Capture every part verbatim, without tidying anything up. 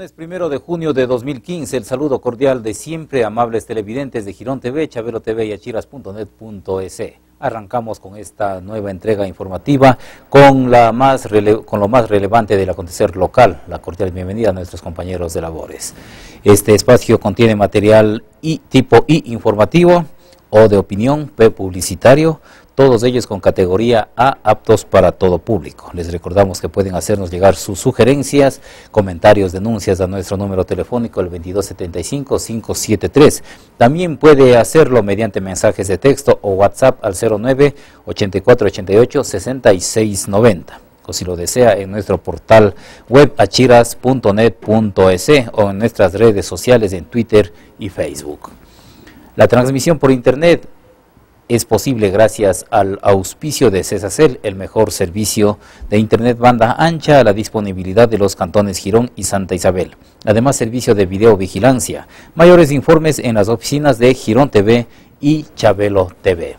Lunes primero de junio de dos mil quince, el saludo cordial de siempre, amables televidentes de Girón T V, Chabelo T V y achiras punto net punto es. Arrancamos con esta nueva entrega informativa con, la más rele con lo más relevante del acontecer local. La cordial bienvenida a nuestros compañeros de labores. Este espacio contiene material I, tipo I informativo o de opinión, P publicitario, todos ellos con categoría A, aptos para todo público. Les recordamos que pueden hacernos llegar sus sugerencias, comentarios, denuncias a nuestro número telefónico, el veintidós setenta y cinco, quinientos setenta y tres. También puede hacerlo mediante mensajes de texto o WhatsApp al cero nueve, ochenta y cuatro ochenta y ocho, sesenta y seis noventa. O si lo desea, en nuestro portal web achiras punto net punto es o en nuestras redes sociales en Twitter y Facebook. La transmisión por internet es posible gracias al auspicio de Cesacel, el mejor servicio de internet banda ancha a la disponibilidad de los cantones Girón y Santa Isabel. Además, servicio de videovigilancia. Mayores informes en las oficinas de Girón T V y Chabelo T V.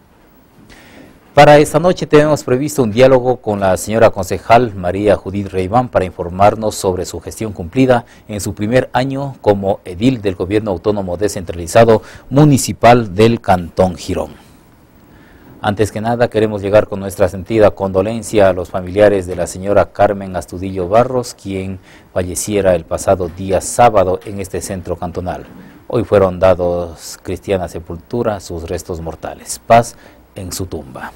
Para esta noche tenemos previsto un diálogo con la señora concejal María Judith Reiván para informarnos sobre su gestión cumplida en su primer año como edil del Gobierno Autónomo Descentralizado Municipal del Cantón Girón. Antes que nada, queremos llegar con nuestra sentida condolencia a los familiares de la señora Carmen Astudillo Barros, quien falleciera el pasado día sábado en este centro cantonal. Hoy fueron dados cristiana sepultura a sus restos mortales. Paz en su tumba.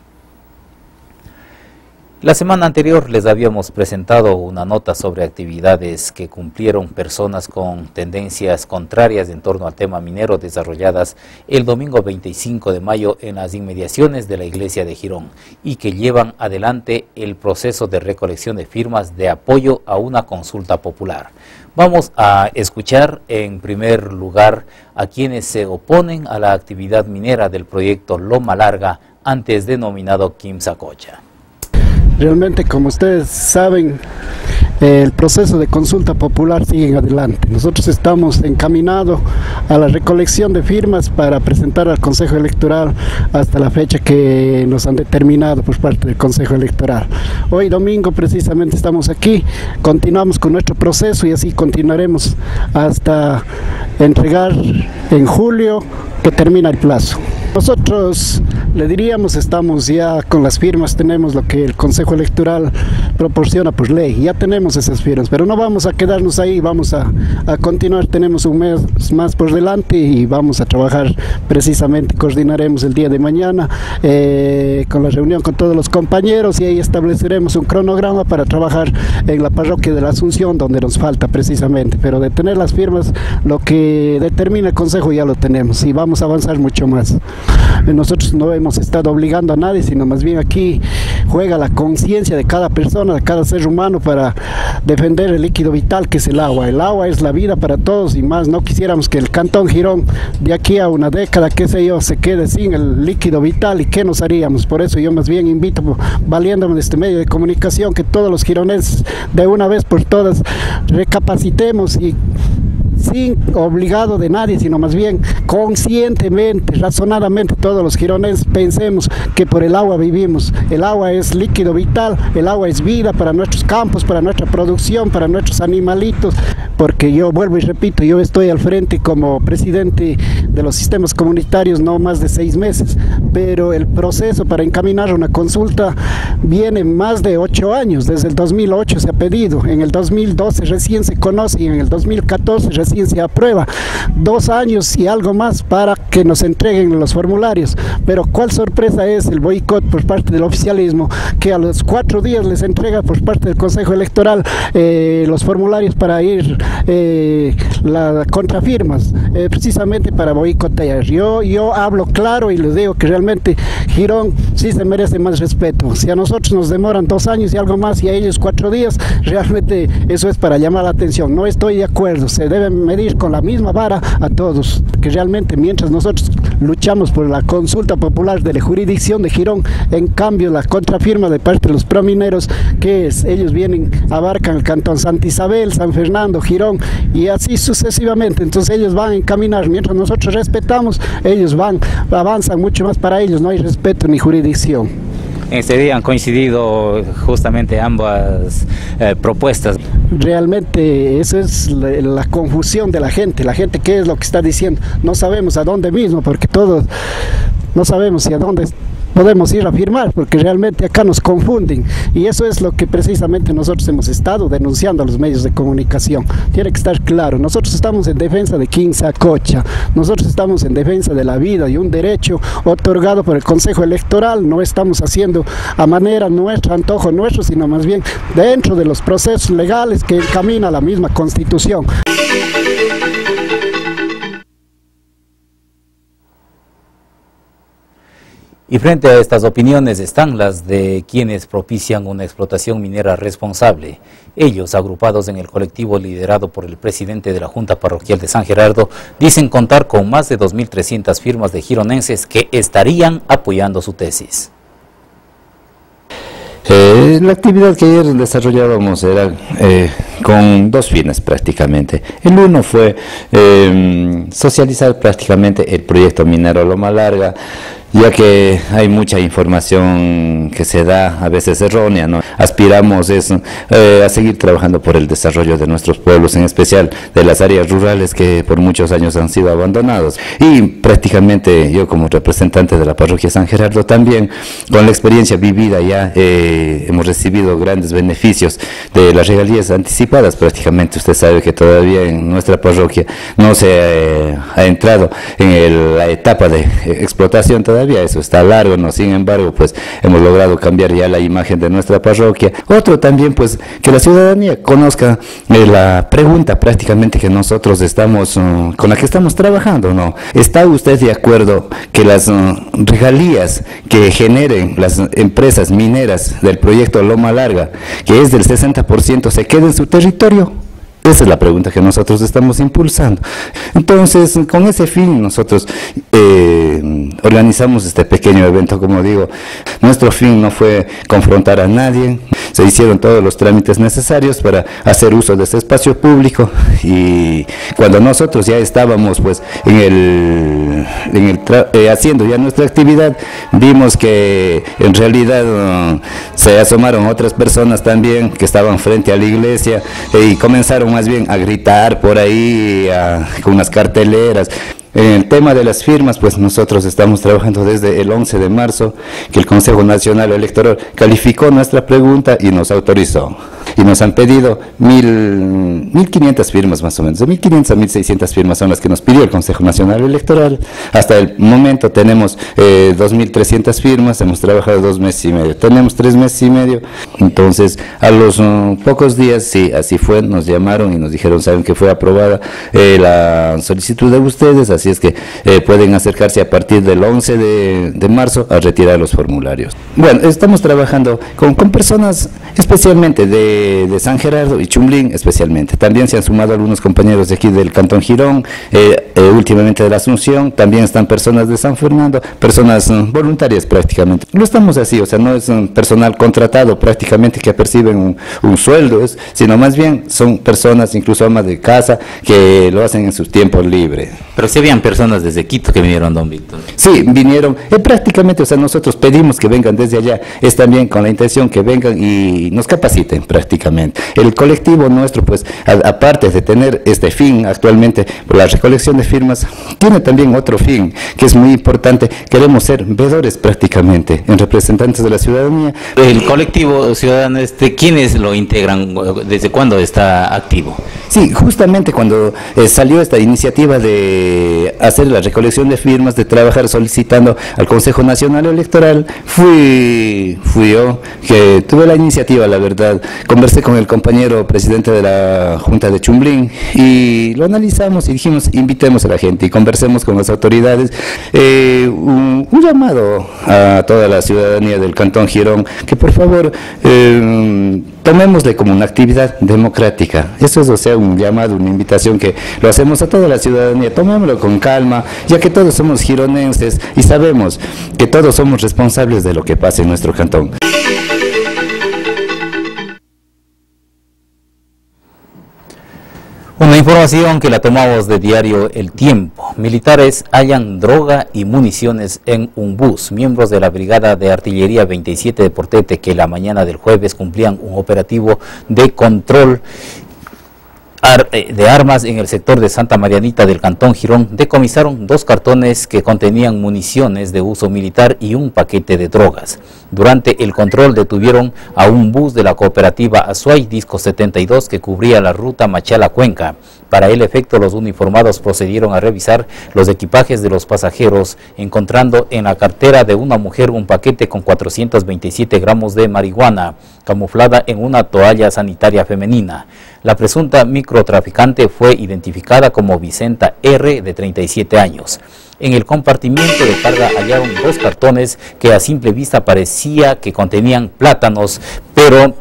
La semana anterior les habíamos presentado una nota sobre actividades que cumplieron personas con tendencias contrarias en torno al tema minero desarrolladas el domingo veinticinco de mayo en las inmediaciones de la iglesia de Girón y que llevan adelante el proceso de recolección de firmas de apoyo a una consulta popular. Vamos a escuchar en primer lugar a quienes se oponen a la actividad minera del proyecto Loma Larga, antes denominado Quimsacocha. Realmente, como ustedes saben, el proceso de consulta popular sigue adelante. Nosotros estamos encaminados a la recolección de firmas para presentar al Consejo Electoral hasta la fecha que nos han determinado por parte del Consejo Electoral. Hoy domingo precisamente estamos aquí, continuamos con nuestro proceso y así continuaremos hasta entregar en julio, que termina el plazo. Nosotros le diríamos, estamos ya con las firmas, tenemos lo que el Consejo Electoral proporciona por ley, ya tenemos esas firmas, pero no vamos a quedarnos ahí, vamos a, a continuar, tenemos un mes más por delante y vamos a trabajar precisamente, coordinaremos el día de mañana eh, con la reunión con todos los compañeros y ahí estableceremos un cronograma para trabajar en la parroquia de la Asunción, donde nos falta precisamente, pero de tener las firmas, lo que determina el Consejo ya lo tenemos y vamos a avanzar mucho más. Nosotros no hemos estado obligando a nadie, sino más bien aquí juega la conciencia de cada persona, de cada ser humano para defender el líquido vital que es el agua. El agua es la vida para todos y más no quisiéramos que el Cantón Girón de aquí a una década, qué sé yo, se quede sin el líquido vital y qué nos haríamos. Por eso yo más bien invito, valiéndome de este medio de comunicación, que todos los gironeses de una vez por todas recapacitemos y sin obligado de nadie, sino más bien conscientemente, razonadamente, todos los gironeses pensemos que por el agua vivimos. El agua es líquido vital, el agua es vida para nuestros campos, para nuestra producción, para nuestros animalitos, porque yo vuelvo y repito, yo estoy al frente como presidente de los sistemas comunitarios no más de seis meses, pero el proceso para encaminar una consulta viene más de ocho años, desde el dos mil ocho se ha pedido, en el dos mil doce recién se conoce y en el dos mil catorce recién se aprueba, dos años y algo más para que nos entreguen los formularios, pero cuál sorpresa es el boicot por parte del oficialismo, que a los cuatro días les entrega por parte del Consejo Electoral eh, los formularios para ir eh, la contrafirmas, eh, precisamente para boicotear. Yo, yo hablo claro y les digo que realmente Girón sí se merece más respeto. Si a nosotros nos demoran dos años y algo más y a ellos cuatro días, realmente eso es para llamar la atención. No estoy de acuerdo, se deben medir con la misma vara a todos, que realmente mientras nosotros luchamos por la consulta popular de la jurisdicción de Girón, en cambio la contrafirma de parte de los promineros, que es, ellos vienen, abarcan el cantón Santa Isabel, San Fernando, Girón y así sucesivamente, entonces ellos van a encaminar, mientras nosotros respetamos, ellos van, avanzan mucho más para ellos, no hay respeto ni jurisdicción. En este día han coincidido justamente ambas eh, propuestas. Realmente esa es la, la confusión de la gente, la gente qué es lo que está diciendo, no sabemos a dónde mismo, porque todos no sabemos si a dónde podemos ir a firmar, porque realmente acá nos confunden, y eso es lo que precisamente nosotros hemos estado denunciando a los medios de comunicación. Tiene que estar claro, nosotros estamos en defensa de quien Sacocha, nosotros estamos en defensa de la vida y un derecho otorgado por el Consejo Electoral, no estamos haciendo a manera nuestra, antojo nuestro, sino más bien dentro de los procesos legales que encamina la misma Constitución. Y frente a estas opiniones están las de quienes propician una explotación minera responsable. Ellos, agrupados en el colectivo liderado por el presidente de la Junta Parroquial de San Gerardo, dicen contar con más de dos mil trescientas firmas de gironenses que estarían apoyando su tesis. Eh, la actividad que ayer desarrollábamos era eh, con dos fines prácticamente. El uno fue eh, socializar prácticamente el proyecto minero Loma Larga, ya que hay mucha información que se da, a veces errónea, ¿no? Aspiramos eso, eh, a seguir trabajando por el desarrollo de nuestros pueblos, en especial de las áreas rurales que por muchos años han sido abandonados. Y prácticamente yo como representante de la parroquia San Gerardo también, con la experiencia vivida ya, eh, hemos recibido grandes beneficios de las regalías anticipadas. Prácticamente usted sabe que todavía en nuestra parroquia no se eh, ha entrado en el, la etapa de explotación todavía. Eso está largo, ¿no? Sin embargo, pues hemos logrado cambiar ya la imagen de nuestra parroquia. Otro también, pues, que la ciudadanía conozca eh, la pregunta prácticamente que nosotros estamos, uh, con la que estamos trabajando, ¿no? ¿Está usted de acuerdo que las uh, regalías que generen las empresas mineras del proyecto Loma Larga, que es del sesenta por ciento, se queden en su territorio? Esa es la pregunta que nosotros estamos impulsando. Entonces, con ese fin, nosotros eh, organizamos este pequeño evento, como digo. Nuestro fin no fue confrontar a nadie, se hicieron todos los trámites necesarios para hacer uso de este espacio público, y cuando nosotros ya estábamos pues en el, en el eh, haciendo ya nuestra actividad, vimos que en realidad uh, se asomaron otras personas también que estaban frente a la iglesia eh, y comenzaron más bien a gritar por ahí a, con unas carteleras. En el tema de las firmas, pues nosotros estamos trabajando desde el once de marzo, que el Consejo Nacional Electoral calificó nuestra pregunta y nos autorizó. Y nos han pedido mil, mil quinientas firmas más o menos, de mil quinientas a mil seiscientas firmas son las que nos pidió el Consejo Nacional Electoral. Hasta el momento tenemos eh, dos mil trescientas firmas, hemos trabajado dos meses y medio, tenemos tres meses y medio. Entonces, a los uh, pocos días, sí, así fue, nos llamaron y nos dijeron, saben que fue aprobada eh, la solicitud de ustedes, así es que eh, pueden acercarse a partir del once de marzo a retirar los formularios. Bueno, estamos trabajando con, con personas especialmente de, de San Gerardo y Chumblín especialmente. También se han sumado algunos compañeros de aquí del Cantón Girón, eh, eh, últimamente de la Asunción, también están personas de San Fernando, personas um, voluntarias prácticamente. No estamos así, o sea, no es un personal contratado prácticamente que perciben un, un sueldo, es, sino más bien son personas, incluso amas de casa, que lo hacen en su tiempo libre. Pero si habían personas desde Quito que vinieron, don Víctor. Sí, vinieron, eh, prácticamente, o sea, nosotros pedimos que vengan desde allá, es también con la intención que vengan y nos capaciten prácticamente. El colectivo nuestro, pues, a, aparte de tener este fin actualmente, por la recolección de firmas, tiene también otro fin, que es muy importante, queremos ser veedores prácticamente, en representantes de la ciudadanía. El colectivo ciudadano, este, ¿quiénes lo integran? ¿Desde cuándo está activo? Sí, justamente cuando eh, salió esta iniciativa de hacer la recolección de firmas, de trabajar solicitando al Consejo Nacional Electoral, fui, fui yo que tuve la iniciativa, la verdad. Conversé con el compañero presidente de la Junta de Chumblín y lo analizamos y dijimos, invitemos a la gente y conversemos con las autoridades. Eh, un, un llamado a toda la ciudadanía del Cantón Girón, que por favor eh, tomémosle como una actividad democrática. Eso es, o sea, un llamado, una invitación que lo hacemos a toda la ciudadanía, tomémoslo con calma, ya que todos somos gironenses y sabemos que todos somos responsables de lo que pasa en nuestro cantón. Una información Información que la tomamos de diario El Tiempo. Militares hallan droga y municiones en un bus. Miembros de la Brigada de Artillería veintisiete de Portete, que la mañana del jueves cumplían un operativo de control de armas en el sector de Santa Marianita del Cantón Girón, decomisaron dos cartones que contenían municiones de uso militar y un paquete de drogas. Durante el control detuvieron a un bus de la cooperativa Azuay Disco setenta y dos que cubría la ruta Machala-Cuenca. Para el efecto, los uniformados procedieron a revisar los equipajes de los pasajeros, encontrando en la cartera de una mujer un paquete con cuatrocientos veintisiete gramos de marihuana, camuflada en una toalla sanitaria femenina. La presunta microtraficante fue identificada como Vicenta R., de treinta y siete años. En el compartimiento de carga hallaron dos cartones que a simple vista parecía que contenían plátanos, pero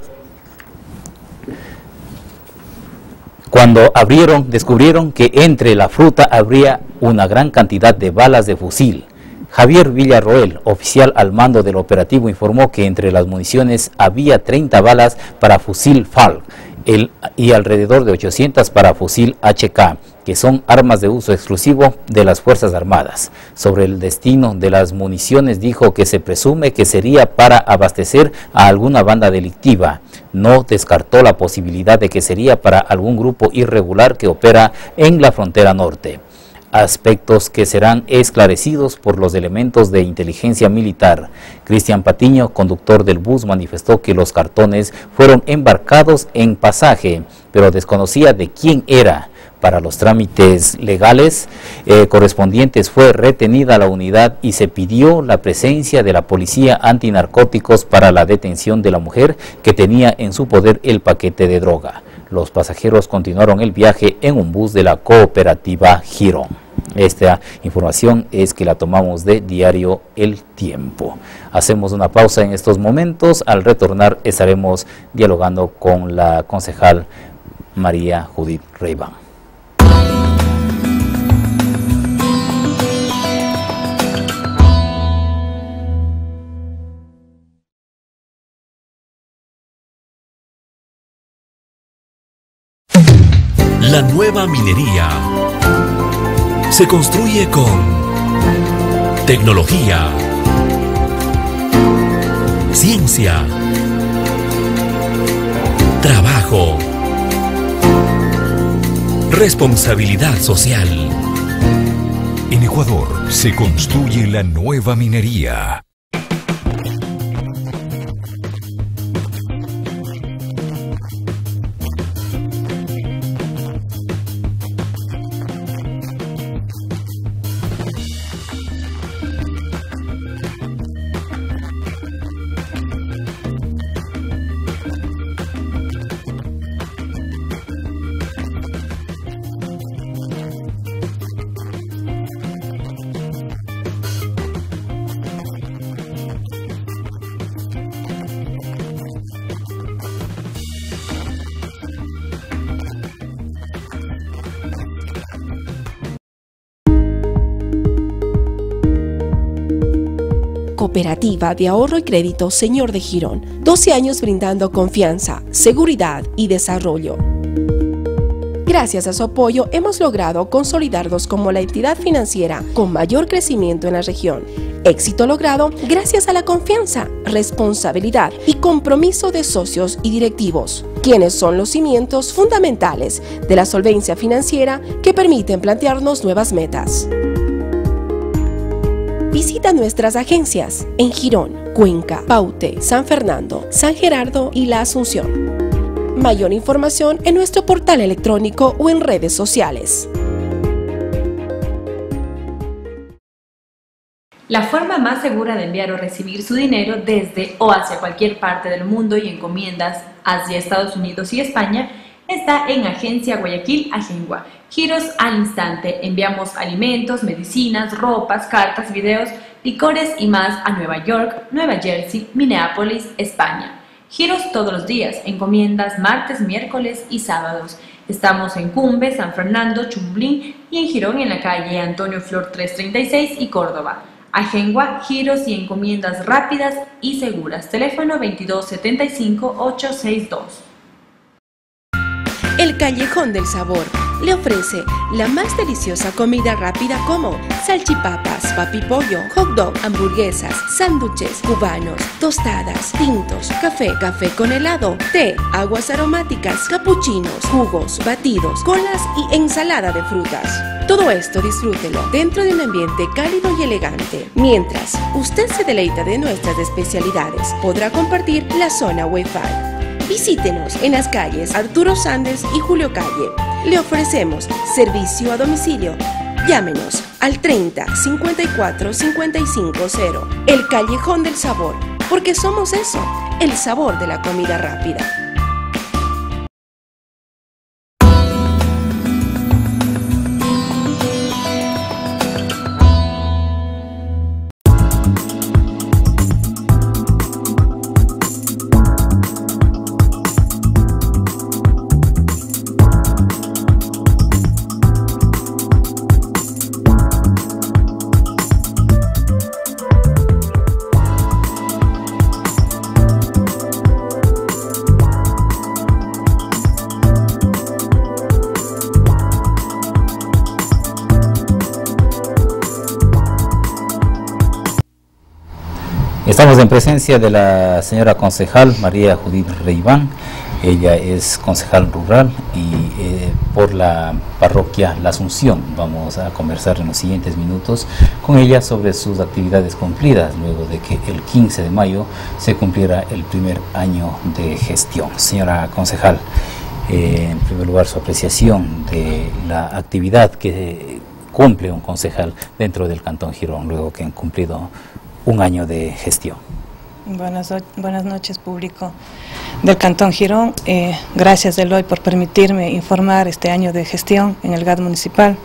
cuando abrieron, descubrieron que entre la fruta habría una gran cantidad de balas de fusil. Javier Villarroel, oficial al mando del operativo, informó que entre las municiones había treinta balas para fusil F A L el, y alrededor de ochocientas para fusil H K, que son armas de uso exclusivo de las Fuerzas Armadas. Sobre el destino de las municiones dijo que se presume que sería para abastecer a alguna banda delictiva. No descartó la posibilidad de que sería para algún grupo irregular que opera en la frontera norte. Aspectos que serán esclarecidos por los elementos de inteligencia militar. Cristian Patiño, conductor del bus, manifestó que los cartones fueron embarcados en pasaje, pero desconocía de quién era. Para los trámites legales eh, correspondientes fue retenida la unidad y se pidió la presencia de la policía antinarcóticos para la detención de la mujer que tenía en su poder el paquete de droga. Los pasajeros continuaron el viaje en un bus de la cooperativa Girón. Esta información es que la tomamos de diario El Tiempo. Hacemos una pausa en estos momentos. Al retornar estaremos dialogando con la concejal María Judith Reibán. La nueva minería se construye con tecnología, ciencia, trabajo, responsabilidad social. En Ecuador se construye la nueva minería. Cooperativa de Ahorro y Crédito Señor de Girón, doce años brindando confianza, seguridad y desarrollo. Gracias a su apoyo hemos logrado consolidarnos como la entidad financiera con mayor crecimiento en la región. Éxito logrado gracias a la confianza, responsabilidad y compromiso de socios y directivos, quienes son los cimientos fundamentales de la solvencia financiera que permiten plantearnos nuevas metas. Visita nuestras agencias en Girón, Cuenca, Paute, San Fernando, San Gerardo y La Asunción. Mayor información en nuestro portal electrónico o en redes sociales. La forma más segura de enviar o recibir su dinero desde o hacia cualquier parte del mundo y encomiendas hacia Estados Unidos y España está en Agencia Guayaquil Agengua. Giros al instante. Enviamos alimentos, medicinas, ropas, cartas, videos, licores y más a Nueva York, Nueva Jersey, Minneapolis, España. Giros todos los días. Encomiendas martes, miércoles y sábados. Estamos en Cumbe, San Fernando, Chumblín y en Girón en la calle Antonio Flor trescientos treinta y seis y Córdoba. Agengua, giros y encomiendas rápidas y seguras. Teléfono veintidós setenta y cinco, ochocientos sesenta y dos. El Callejón del Sabor, le ofrece la más deliciosa comida rápida como salchipapas, papipollo, hot dog, hamburguesas, sándwiches cubanos, tostadas, tintos, café, café con helado, té, aguas aromáticas, capuchinos, jugos, batidos, colas y ensalada de frutas. Todo esto disfrútelo dentro de un ambiente cálido y elegante. Mientras usted se deleita de nuestras especialidades, podrá compartir la zona Wi-Fi. Visítenos en las calles Arturo Sandes y Julio Calle. Le ofrecemos servicio a domicilio. Llámenos al treinta, cincuenta y cuatro, cincuenta y cinco cero. El Callejón del Sabor, porque somos eso, el sabor de la comida rápida. Estamos en presencia de la señora concejal María Judith Reiván. Ella es concejal rural y eh, por la parroquia La Asunción. Vamos a conversar en los siguientes minutos con ella sobre sus actividades cumplidas luego de que el quince de mayo se cumpliera el primer año de gestión. Señora concejal, eh, en primer lugar su apreciación de la actividad que cumple un concejal dentro del Cantón Girón luego que han cumplido un año de gestión. Buenas, buenas noches, público del Cantón Girón. Eh, gracias, Eloy, por permitirme informar este año de gestión en el G A D municipal.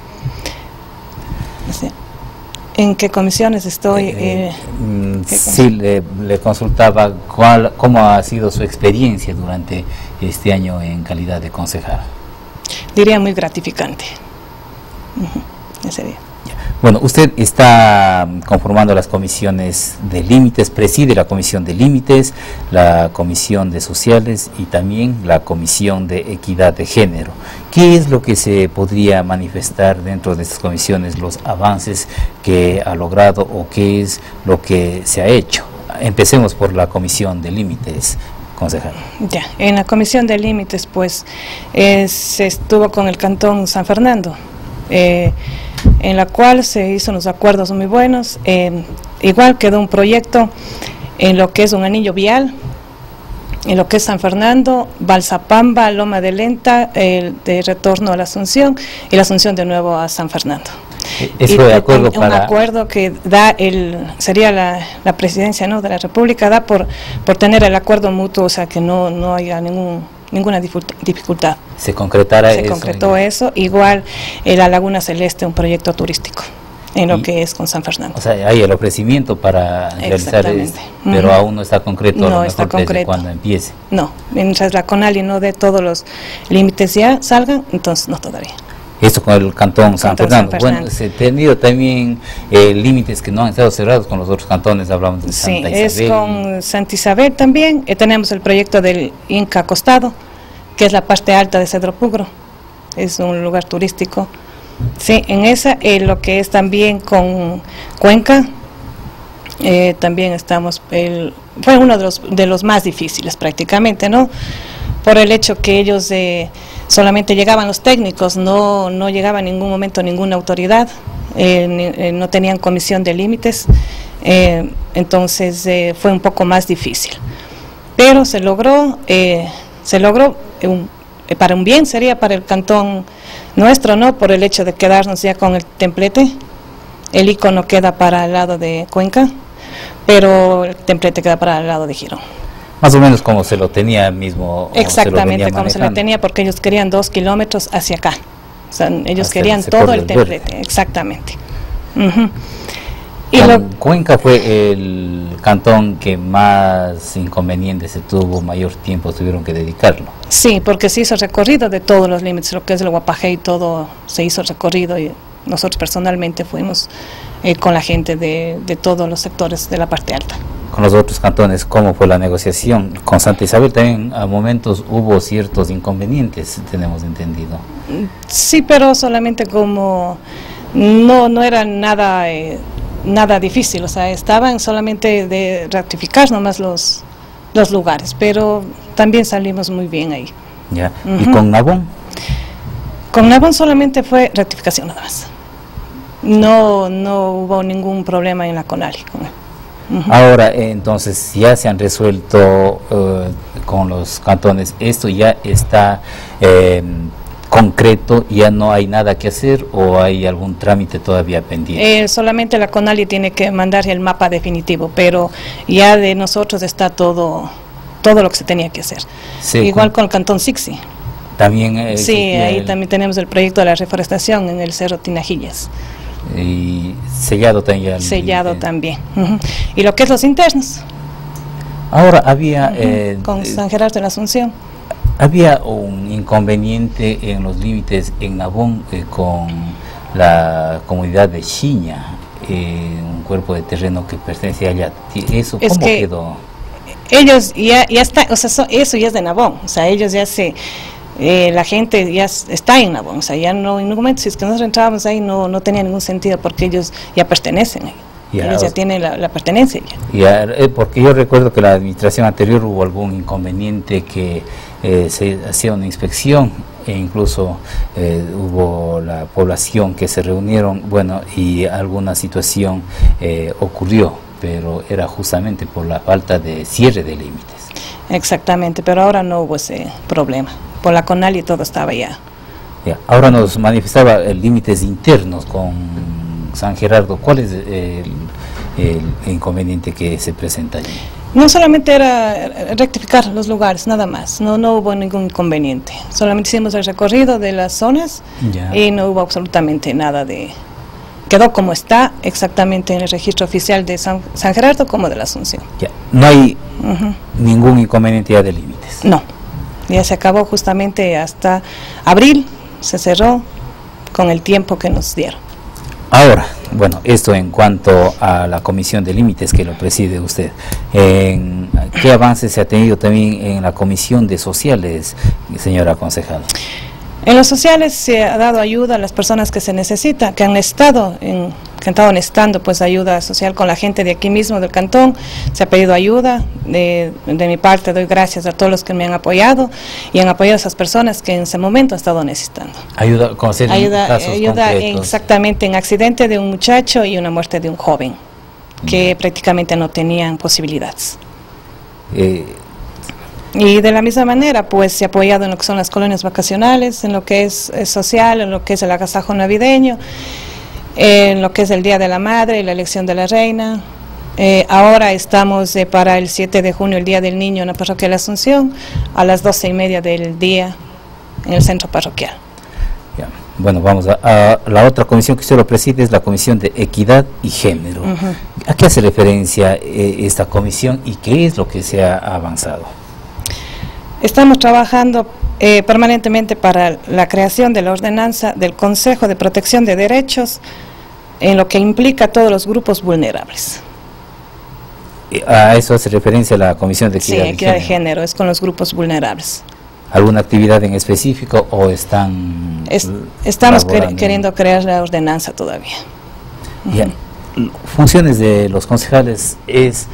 ¿En qué comisiones estoy? Eh, eh, sí, le, le consultaba cuál, cómo ha sido su experiencia durante este año en calidad de concejal. Diría muy gratificante. Uh-huh, ese día. Bueno, usted está conformando las comisiones de límites, preside la comisión de límites, la comisión de sociales y también la comisión de equidad de género. ¿Qué es lo que se podría manifestar dentro de estas comisiones, los avances que ha logrado o qué es lo que se ha hecho? Empecemos por la comisión de límites, concejal. Ya, en la comisión de límites, pues, eh, se estuvo con el Cantón San Fernando. Eh, en la cual se hizo unos acuerdos muy buenos. Eh, igual quedó un proyecto en lo que es un anillo vial, en lo que es San Fernando, Balsapamba, Loma de Lenta, el de retorno a la Asunción y la Asunción de nuevo a San Fernando. Eso de acuerdo un, para... un acuerdo que da el sería la, la presidencia, ¿no?, de la República, da por por tener el acuerdo mutuo, o sea que no no haya ningún ninguna dificultad. Se concretara Se eso. concretó en... eso, igual en la Laguna Celeste, un proyecto turístico en lo y, que es con San Fernando. O sea, hay el ofrecimiento para realizar esto, pero uh-huh. aún no está concreto, no a lo está mejor concreto. Desde cuando empiece. No, mientras la CONALI no dé todos los límites ya salgan, entonces no todavía. Eso con el Cantón San, Cantón Fernando. San Fernando. Bueno, se ha tenido también eh, límites que no han estado cerrados con los otros cantones, hablamos de sí, Santa Isabel. Sí, es con Santa Isabel también. Eh, tenemos el proyecto del Inca Costado, que es la parte alta de Cedro Pugro, es un lugar turístico. Sí, en esa, eh, lo que es también con Cuenca, eh, también estamos, el, fue uno de los, de los más difíciles prácticamente, ¿no? Por el hecho que ellos eh, solamente llegaban los técnicos, no, no llegaba en ningún momento ninguna autoridad, eh, ni, eh, no tenían comisión de límites, eh, entonces eh, fue un poco más difícil. Pero se logró, eh, se logró, un, eh, para un bien sería para el cantón nuestro, ¿no? Por el hecho de quedarnos ya con el templete, el icono queda para el lado de Cuenca, pero el templete queda para el lado de Girón. Más o menos como se lo tenía mismo. Exactamente, se como se lo tenía, porque ellos querían dos kilómetros hacia acá. O sea, ellos Hasta querían el todo el templete, verde. Exactamente. Uh-huh. Y Con, lo, Cuenca fue el cantón que más inconvenientes se tuvo, mayor tiempo tuvieron que dedicarlo. Sí, porque se hizo recorrido de todos los límites, lo que es el Guapajé y todo, se hizo recorrido y nosotros personalmente fuimos eh, con la gente de, de todos los sectores de la parte alta. con los otros cantones, ¿cómo fue la negociación? Con Santa Isabel también a momentos hubo ciertos inconvenientes, tenemos entendido. Sí, pero solamente como no, no era nada, eh, nada difícil, o sea, estaban solamente de ratificar nomás los, los lugares, pero también salimos muy bien ahí. Ya. Uh-huh. ¿Y con Nabón? Con Nabón solamente fue ratificación nada más. No, no hubo ningún problema en la CONALI con él. Uh-huh. Ahora, eh, entonces, ya se han resuelto eh, con los cantones, esto ya está eh, concreto, ya no hay nada que hacer, o hay algún trámite todavía pendiente. Eh, solamente la CONALI tiene que mandar el mapa definitivo, pero ya de nosotros está todo, todo lo que se tenía que hacer. Sí, igual con el cantón Sixi. También. Eh, sí, ahí el, también tenemos el proyecto de la reforestación en el Cerro Tinajillas. Y sellado también. Sellado el, también. Uh-huh. Y lo que es los internos. Ahora había... Uh-huh. eh, con San Gerardo de la Asunción. Había un inconveniente en los límites en Nabón eh, con la comunidad de Xiña, eh, un cuerpo de terreno que pertenece allá. ¿Eso es cómo que quedó? Ellos ya, ya está, o sea, so, eso ya es de Nabón, o sea, ellos ya se... Eh, la gente ya está en Nabón, o sea, ya no, en ningún momento, si es que nosotros entrábamos ahí, no, no tenía ningún sentido, porque ellos ya pertenecen ahí. Ya, ellos ya tienen la, la pertenencia. Ya. Ya, eh, porque yo recuerdo que la administración anterior hubo algún inconveniente, que eh, se hacía una inspección e incluso eh, hubo la población que se reunieron, bueno, y alguna situación eh, ocurrió, pero era justamente por la falta de cierre de límites. Exactamente, pero ahora no hubo ese problema. Por la CONALI todo estaba ya. ya. Ahora nos manifestaba eh, límites internos con San Gerardo. ¿Cuál es el, el inconveniente que se presenta allí? No solamente era rectificar los lugares, nada más. No, no hubo ningún inconveniente. Solamente hicimos el recorrido de las zonas ya. Y no hubo absolutamente nada de... Quedó como está exactamente en el registro oficial de San, San Gerardo como de la Asunción. Ya. No hay uh-huh. ningún inconveniente ya de límites. No. Ya se acabó justamente hasta abril, se cerró con el tiempo que nos dieron. Ahora, bueno, esto en cuanto a la Comisión de Límites que lo preside usted. En, ¿Qué avances se ha tenido también en la Comisión de Sociales, señora concejala? En los sociales se ha dado ayuda a las personas que se necesitan, que han estado en, que han estado necesitando pues ayuda social con la gente de aquí mismo del cantón. Se ha pedido ayuda, de, de mi parte doy gracias a todos los que me han apoyado y han apoyado a esas personas que en ese momento han estado necesitando. Ayuda, conocer ayuda, casos ayuda exactamente en accidente de un muchacho y una muerte de un joven, que mm. prácticamente no tenían posibilidades. Eh, Y de la misma manera, pues se ha apoyado en lo que son las colonias vacacionales, en lo que es, es social, en lo que es el agasajo navideño, en lo que es el Día de la Madre y la elección de la Reina. Eh, ahora estamos eh, para el siete de junio, el Día del Niño, en la parroquia de la Asunción, a las doce y media del día en el centro parroquial. Ya. Bueno, vamos a, a la otra comisión que usted lo preside, es la Comisión de Equidad y Género. Uh-huh. ¿A qué hace referencia eh, esta comisión y qué es lo que se ha avanzado? Estamos trabajando eh, permanentemente para la creación de la ordenanza del Consejo de Protección de Derechos, en lo que implica a todos los grupos vulnerables. ¿A eso hace referencia la Comisión de Equidad, sí, equidad de, género? de Género? Es con los grupos vulnerables. ¿Alguna actividad en específico o están...? Es, estamos quer queriendo crear la ordenanza todavía. Ya. Uh-huh. Funciones de los concejales es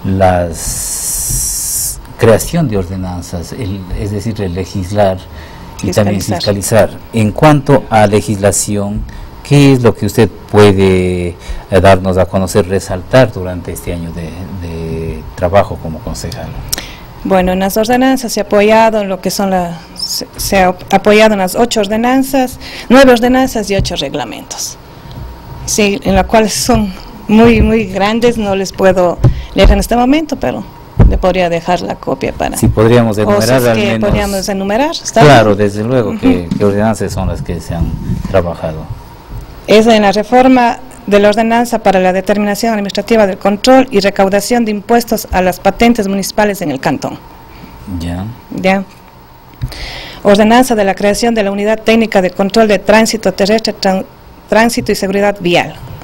las... creación de ordenanzas, el, es decir, el legislar y fiscalizar. También fiscalizar. En cuanto a legislación, ¿qué es lo que usted puede eh, darnos a conocer, resaltar durante este año de, de trabajo como concejal? Bueno, en las ordenanzas se ha apoyado en lo que son las, se, se ha apoyado en las ocho ordenanzas, nueve ordenanzas y ocho reglamentos. Sí, en las cuales son muy, muy grandes, no les puedo leer en este momento, pero le podría dejar la copia para... Si podríamos enumerar o si es al que menos... podríamos enumerar, ¿está Claro, bien? desde luego, uh-huh. que, que ordenanzas son las que se han trabajado. Es en la reforma de la ordenanza para la determinación administrativa del control y recaudación de impuestos a las patentes municipales en el cantón. Ya. Ya. Ordenanza de la creación de la Unidad Técnica de Control de Tránsito Terrestre, Tran- Tránsito y Seguridad Vial.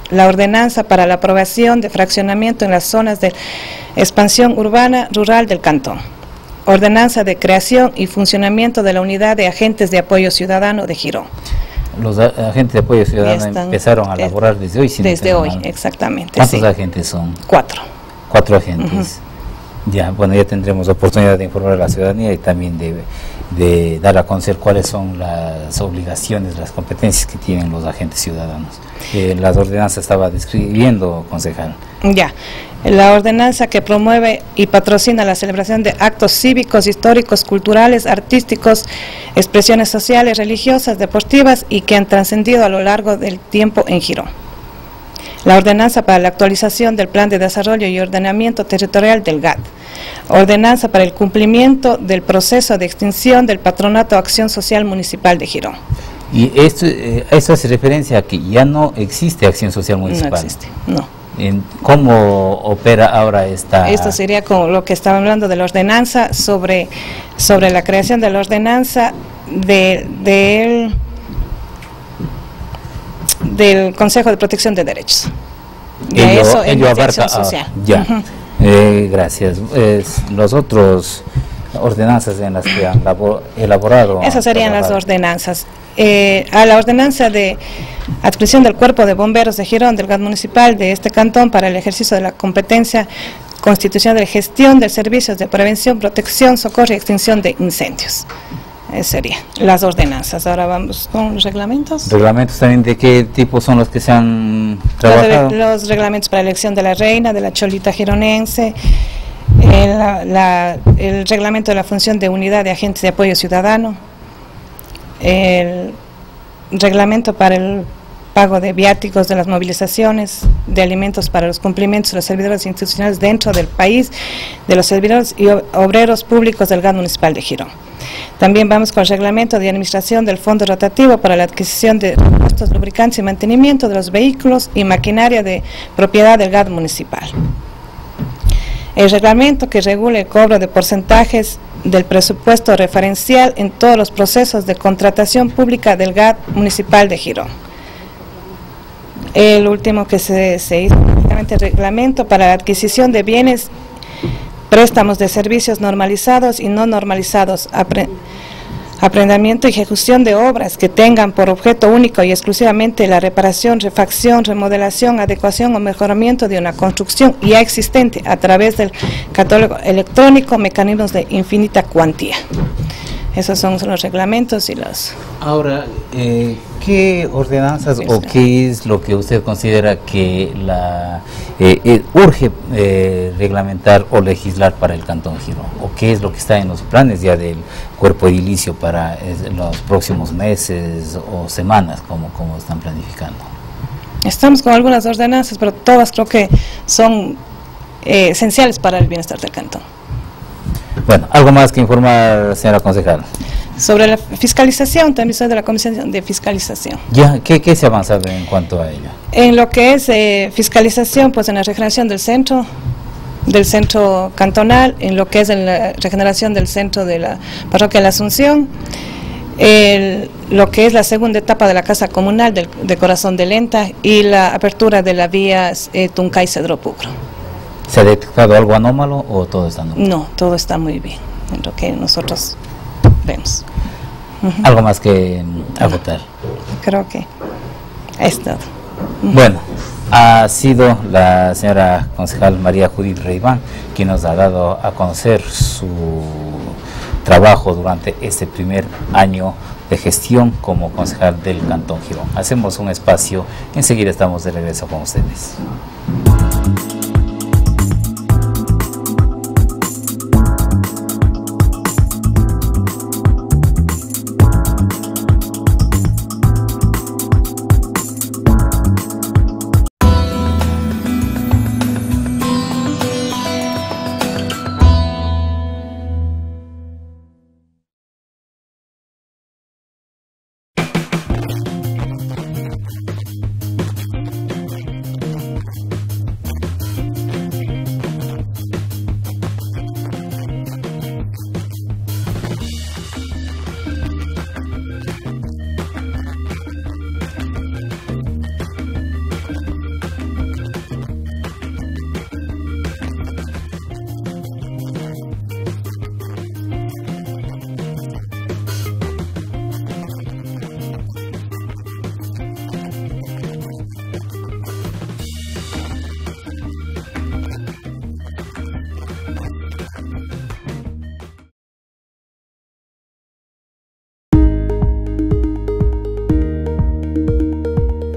la ordenanza para la aprobación de fraccionamiento en las zonas de expansión urbana rural del cantón. Ordenanza de creación y funcionamiento de la unidad de agentes de apoyo ciudadano de Girón. Los agentes de apoyo ciudadano están, empezaron a elaborar eh, desde hoy. Si desde no hoy, mal. Exactamente. ¿Cuántos sí. agentes son? Cuatro. Cuatro agentes. Uh-huh. Ya, bueno, ya tendremos oportunidad de informar a la ciudadanía y también de, de dar a conocer cuáles son las obligaciones, las competencias que tienen los agentes ciudadanos. Eh, las ordenanzas estaba describiendo, concejal. Ya. La ordenanza que promueve y patrocina la celebración de actos cívicos, históricos, culturales, artísticos, expresiones sociales, religiosas, deportivas y que han trascendido a lo largo del tiempo en Girón. La ordenanza para la actualización del Plan de Desarrollo y Ordenamiento Territorial del G A T. Ordenanza para el cumplimiento del proceso de extinción del Patronato Acción Social Municipal de Girón. Y esto, eh, esto hace referencia a que ya no existe Acción Social Municipal. No existe, no. ¿Cómo opera ahora esta...? Esto sería con lo que estaba hablando de la ordenanza, sobre, sobre la creación de la ordenanza de, de, del Consejo de Protección de Derechos. Y ello, eso es ello abarca, acción social. Ah, ya, uh-huh. eh, gracias. Es, los otros ordenanzas en las que han labor, elaborado... Esas serían las ordenanzas. Eh, a la ordenanza de adscripción del Cuerpo de Bomberos de Girón, del G A T municipal de este cantón para el ejercicio de la competencia constitucional de gestión de servicios de prevención, protección, socorro y extinción de incendios. Esas serían las ordenanzas. Ahora vamos con los reglamentos. ¿Reglamentos también de qué tipo son los que se han trabajado? Los, los reglamentos para la elección de la reina, de la cholita gironense, el, la, la, el reglamento de la función de unidad de agentes de apoyo ciudadano, el reglamento para el pago de viáticos de las movilizaciones, de alimentos para los cumplimientos de los servidores institucionales dentro del país, de los servidores y obreros públicos del G A T municipal de Girón. También vamos con el reglamento de administración del fondo rotativo para la adquisición de repuestos, lubricantes y mantenimiento de los vehículos y maquinaria de propiedad del G A T municipal. El reglamento que regula el cobro de porcentajes del presupuesto referencial en todos los procesos de contratación pública del G A T municipal de Girón. El último que se, se hizo, el reglamento para la adquisición de bienes, préstamos de servicios normalizados y no normalizados, apre, aprendimiento y ejecución de obras que tengan por objeto único y exclusivamente la reparación, refacción, remodelación, adecuación o mejoramiento de una construcción ya existente a través del catálogo electrónico, mecanismos de infinita cuantía. Esos son los reglamentos y los... Ahora, eh, ¿qué ordenanzas o qué es lo que usted considera que la eh, eh, urge eh, reglamentar o legislar para el Cantón Girón? ¿O qué es lo que está en los planes ya del cuerpo edilicio para eh, los próximos meses o semanas, como, como están planificando? Estamos con algunas ordenanzas, pero todas creo que son eh, esenciales para el bienestar del cantón. Bueno, ¿algo más que informar, señora concejal? Sobre la fiscalización, también soy de la Comisión de Fiscalización. Ya, ¿qué, qué se ha avanzado en cuanto a ello? En lo que es eh, fiscalización, pues en la regeneración del centro, del centro cantonal, en lo que es en la regeneración del centro de la parroquia de la Asunción, el, lo que es la segunda etapa de la casa comunal del, de Corazón de Lenta y la apertura de la vía eh, Tuncay-Cedro Pucro. ¿Se ha detectado algo anómalo o todo está normal? No, todo está muy bien, en lo que nosotros vemos. Uh-huh. ¿Algo más que agotar? Creo que es todo. Uh-huh. Bueno, ha sido la señora concejal María Judith Reiván quien nos ha dado a conocer su trabajo durante este primer año de gestión como concejal del Cantón Girón. Hacemos un espacio, enseguida estamos de regreso con ustedes.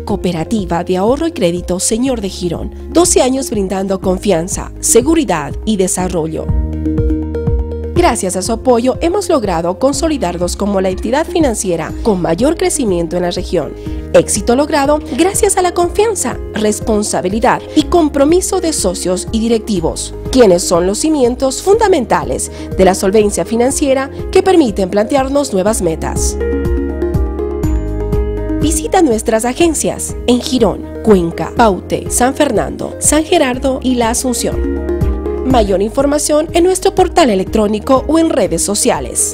Cooperativa de Ahorro y Crédito Señor de Girón, doce años brindando confianza, seguridad y desarrollo. Gracias a su apoyo hemos logrado consolidarnos como la entidad financiera con mayor crecimiento en la región. Éxito logrado gracias a la confianza, responsabilidad y compromiso de socios y directivos, quienes son los cimientos fundamentales de la solvencia financiera que permiten plantearnos nuevas metas. Visita nuestras agencias en Girón, Cuenca, Paute, San Fernando, San Gerardo y La Asunción. Mayor información en nuestro portal electrónico o en redes sociales.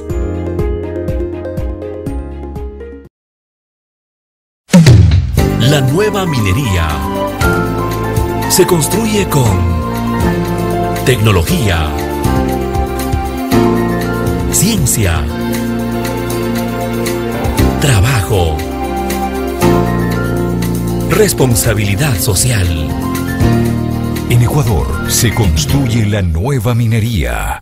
La nueva minería se construye con tecnología, ciencia, trabajo, responsabilidad social. En Ecuador se construye la nueva minería.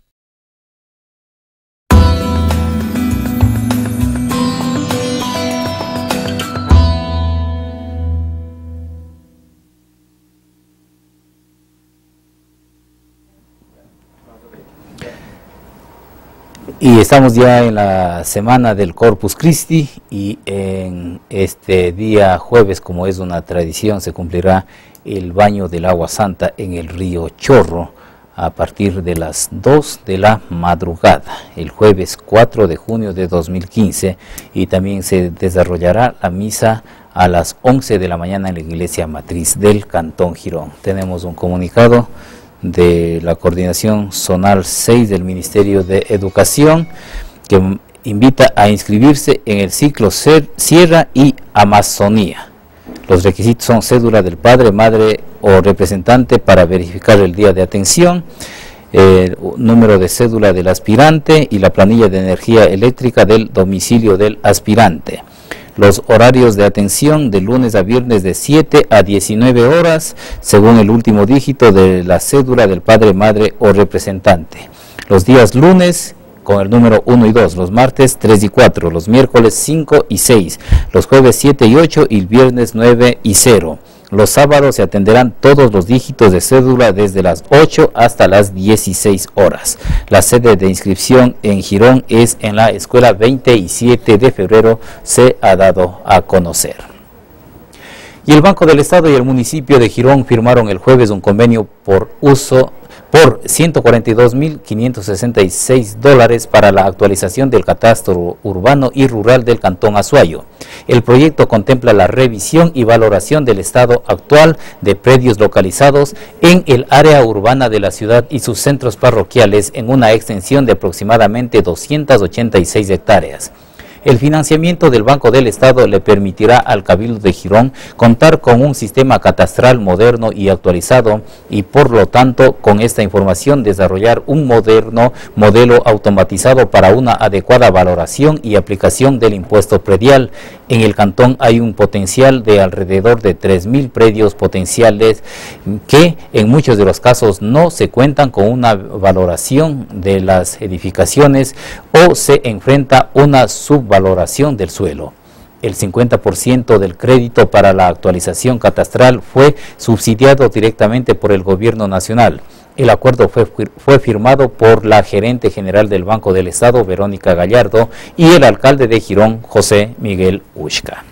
Y estamos ya en la semana del Corpus Christi y en este día jueves, como es una tradición, se cumplirá el baño del agua santa en el río Chorro a partir de las dos de la madrugada, el jueves cuatro de junio de dos mil quince, y también se desarrollará la misa a las once de la mañana en la iglesia matriz del Cantón Girón. Tenemos un comunicado de la Coordinación Zonal seis del Ministerio de Educación que invita a inscribirse en el ciclo Sierra y Amazonía. Los requisitos son cédula del padre, madre o representante para verificar el día de atención, el número de cédula del aspirante y la planilla de energía eléctrica del domicilio del aspirante. Los horarios de atención de lunes a viernes de siete a diecinueve horas, según el último dígito de la cédula del padre, madre o representante. Los días lunes con el número uno y dos, los martes tres y cuatro, los miércoles cinco y seis, los jueves siete y ocho y el viernes nueve y cero. Los sábados se atenderán todos los dígitos de cédula desde las ocho hasta las dieciséis horas. La sede de inscripción en Girón es en la Escuela veintisiete de febrero, se ha dado a conocer. Y el Banco del Estado y el municipio de Girón firmaron el jueves un convenio por uso por ciento cuarenta y dos mil quinientos sesenta y seis dólares para la actualización del catastro urbano y rural del Cantón Azuayo. El proyecto contempla la revisión y valoración del estado actual de predios localizados en el área urbana de la ciudad y sus centros parroquiales en una extensión de aproximadamente doscientas ochenta y seis hectáreas. El financiamiento del Banco del Estado le permitirá al Cabildo de Girón contar con un sistema catastral moderno y actualizado y por lo tanto con esta información desarrollar un moderno modelo automatizado para una adecuada valoración y aplicación del impuesto predial. En el cantón hay un potencial de alrededor de tres mil predios potenciales que en muchos de los casos no se cuentan con una valoración de las edificaciones o se enfrenta una subvaloración del suelo. El cincuenta por ciento del crédito para la actualización catastral fue subsidiado directamente por el gobierno nacional. El acuerdo fue, fue firmado por la gerente general del Banco del Estado, Verónica Gallardo, y el alcalde de Girón, José Miguel Ushka.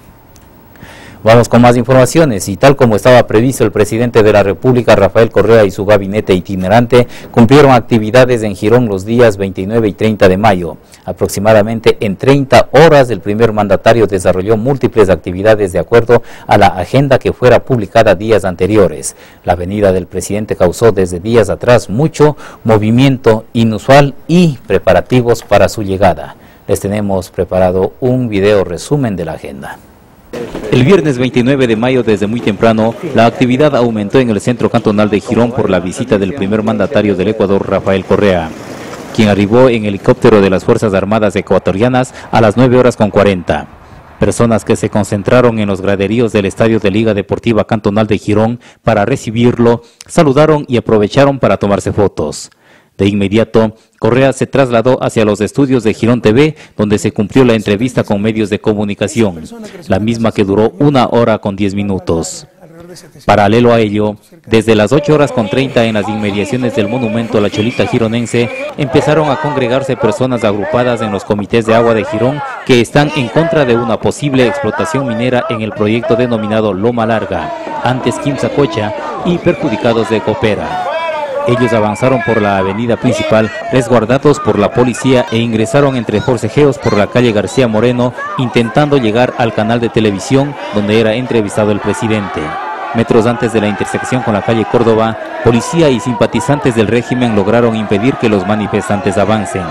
Vamos con más informaciones y tal como estaba previsto, el presidente de la República, Rafael Correa, y su gabinete itinerante cumplieron actividades en Girón los días veintinueve y treinta de mayo. Aproximadamente en treinta horas el primer mandatario desarrolló múltiples actividades de acuerdo a la agenda que fuera publicada días anteriores. La venida del presidente causó desde días atrás mucho movimiento inusual y preparativos para su llegada. Les tenemos preparado un video resumen de la agenda. El viernes veintinueve de mayo, desde muy temprano, la actividad aumentó en el centro cantonal de Girón por la visita del primer mandatario del Ecuador, Rafael Correa, quien arribó en helicóptero de las Fuerzas Armadas Ecuatorianas a las nueve horas con cuarenta. Personas que se concentraron en los graderíos del Estadio de Liga Deportiva Cantonal de Girón para recibirlo, saludaron y aprovecharon para tomarse fotos. De inmediato, Correa se trasladó hacia los estudios de Girón T V, donde se cumplió la entrevista con medios de comunicación, la misma que duró una hora con diez minutos. Paralelo a ello, desde las ocho horas con treinta en las inmediaciones del monumento a la Cholita gironense, empezaron a congregarse personas agrupadas en los comités de agua de Girón que están en contra de una posible explotación minera en el proyecto denominado Loma Larga, antes Quimsacocha, y perjudicados de Copera. Ellos avanzaron por la avenida principal, resguardados por la policía, e ingresaron entre forcejeos por la calle García Moreno, intentando llegar al canal de televisión donde era entrevistado el presidente. Metros antes de la intersección con la calle Córdoba, policía y simpatizantes del régimen lograron impedir que los manifestantes avancen.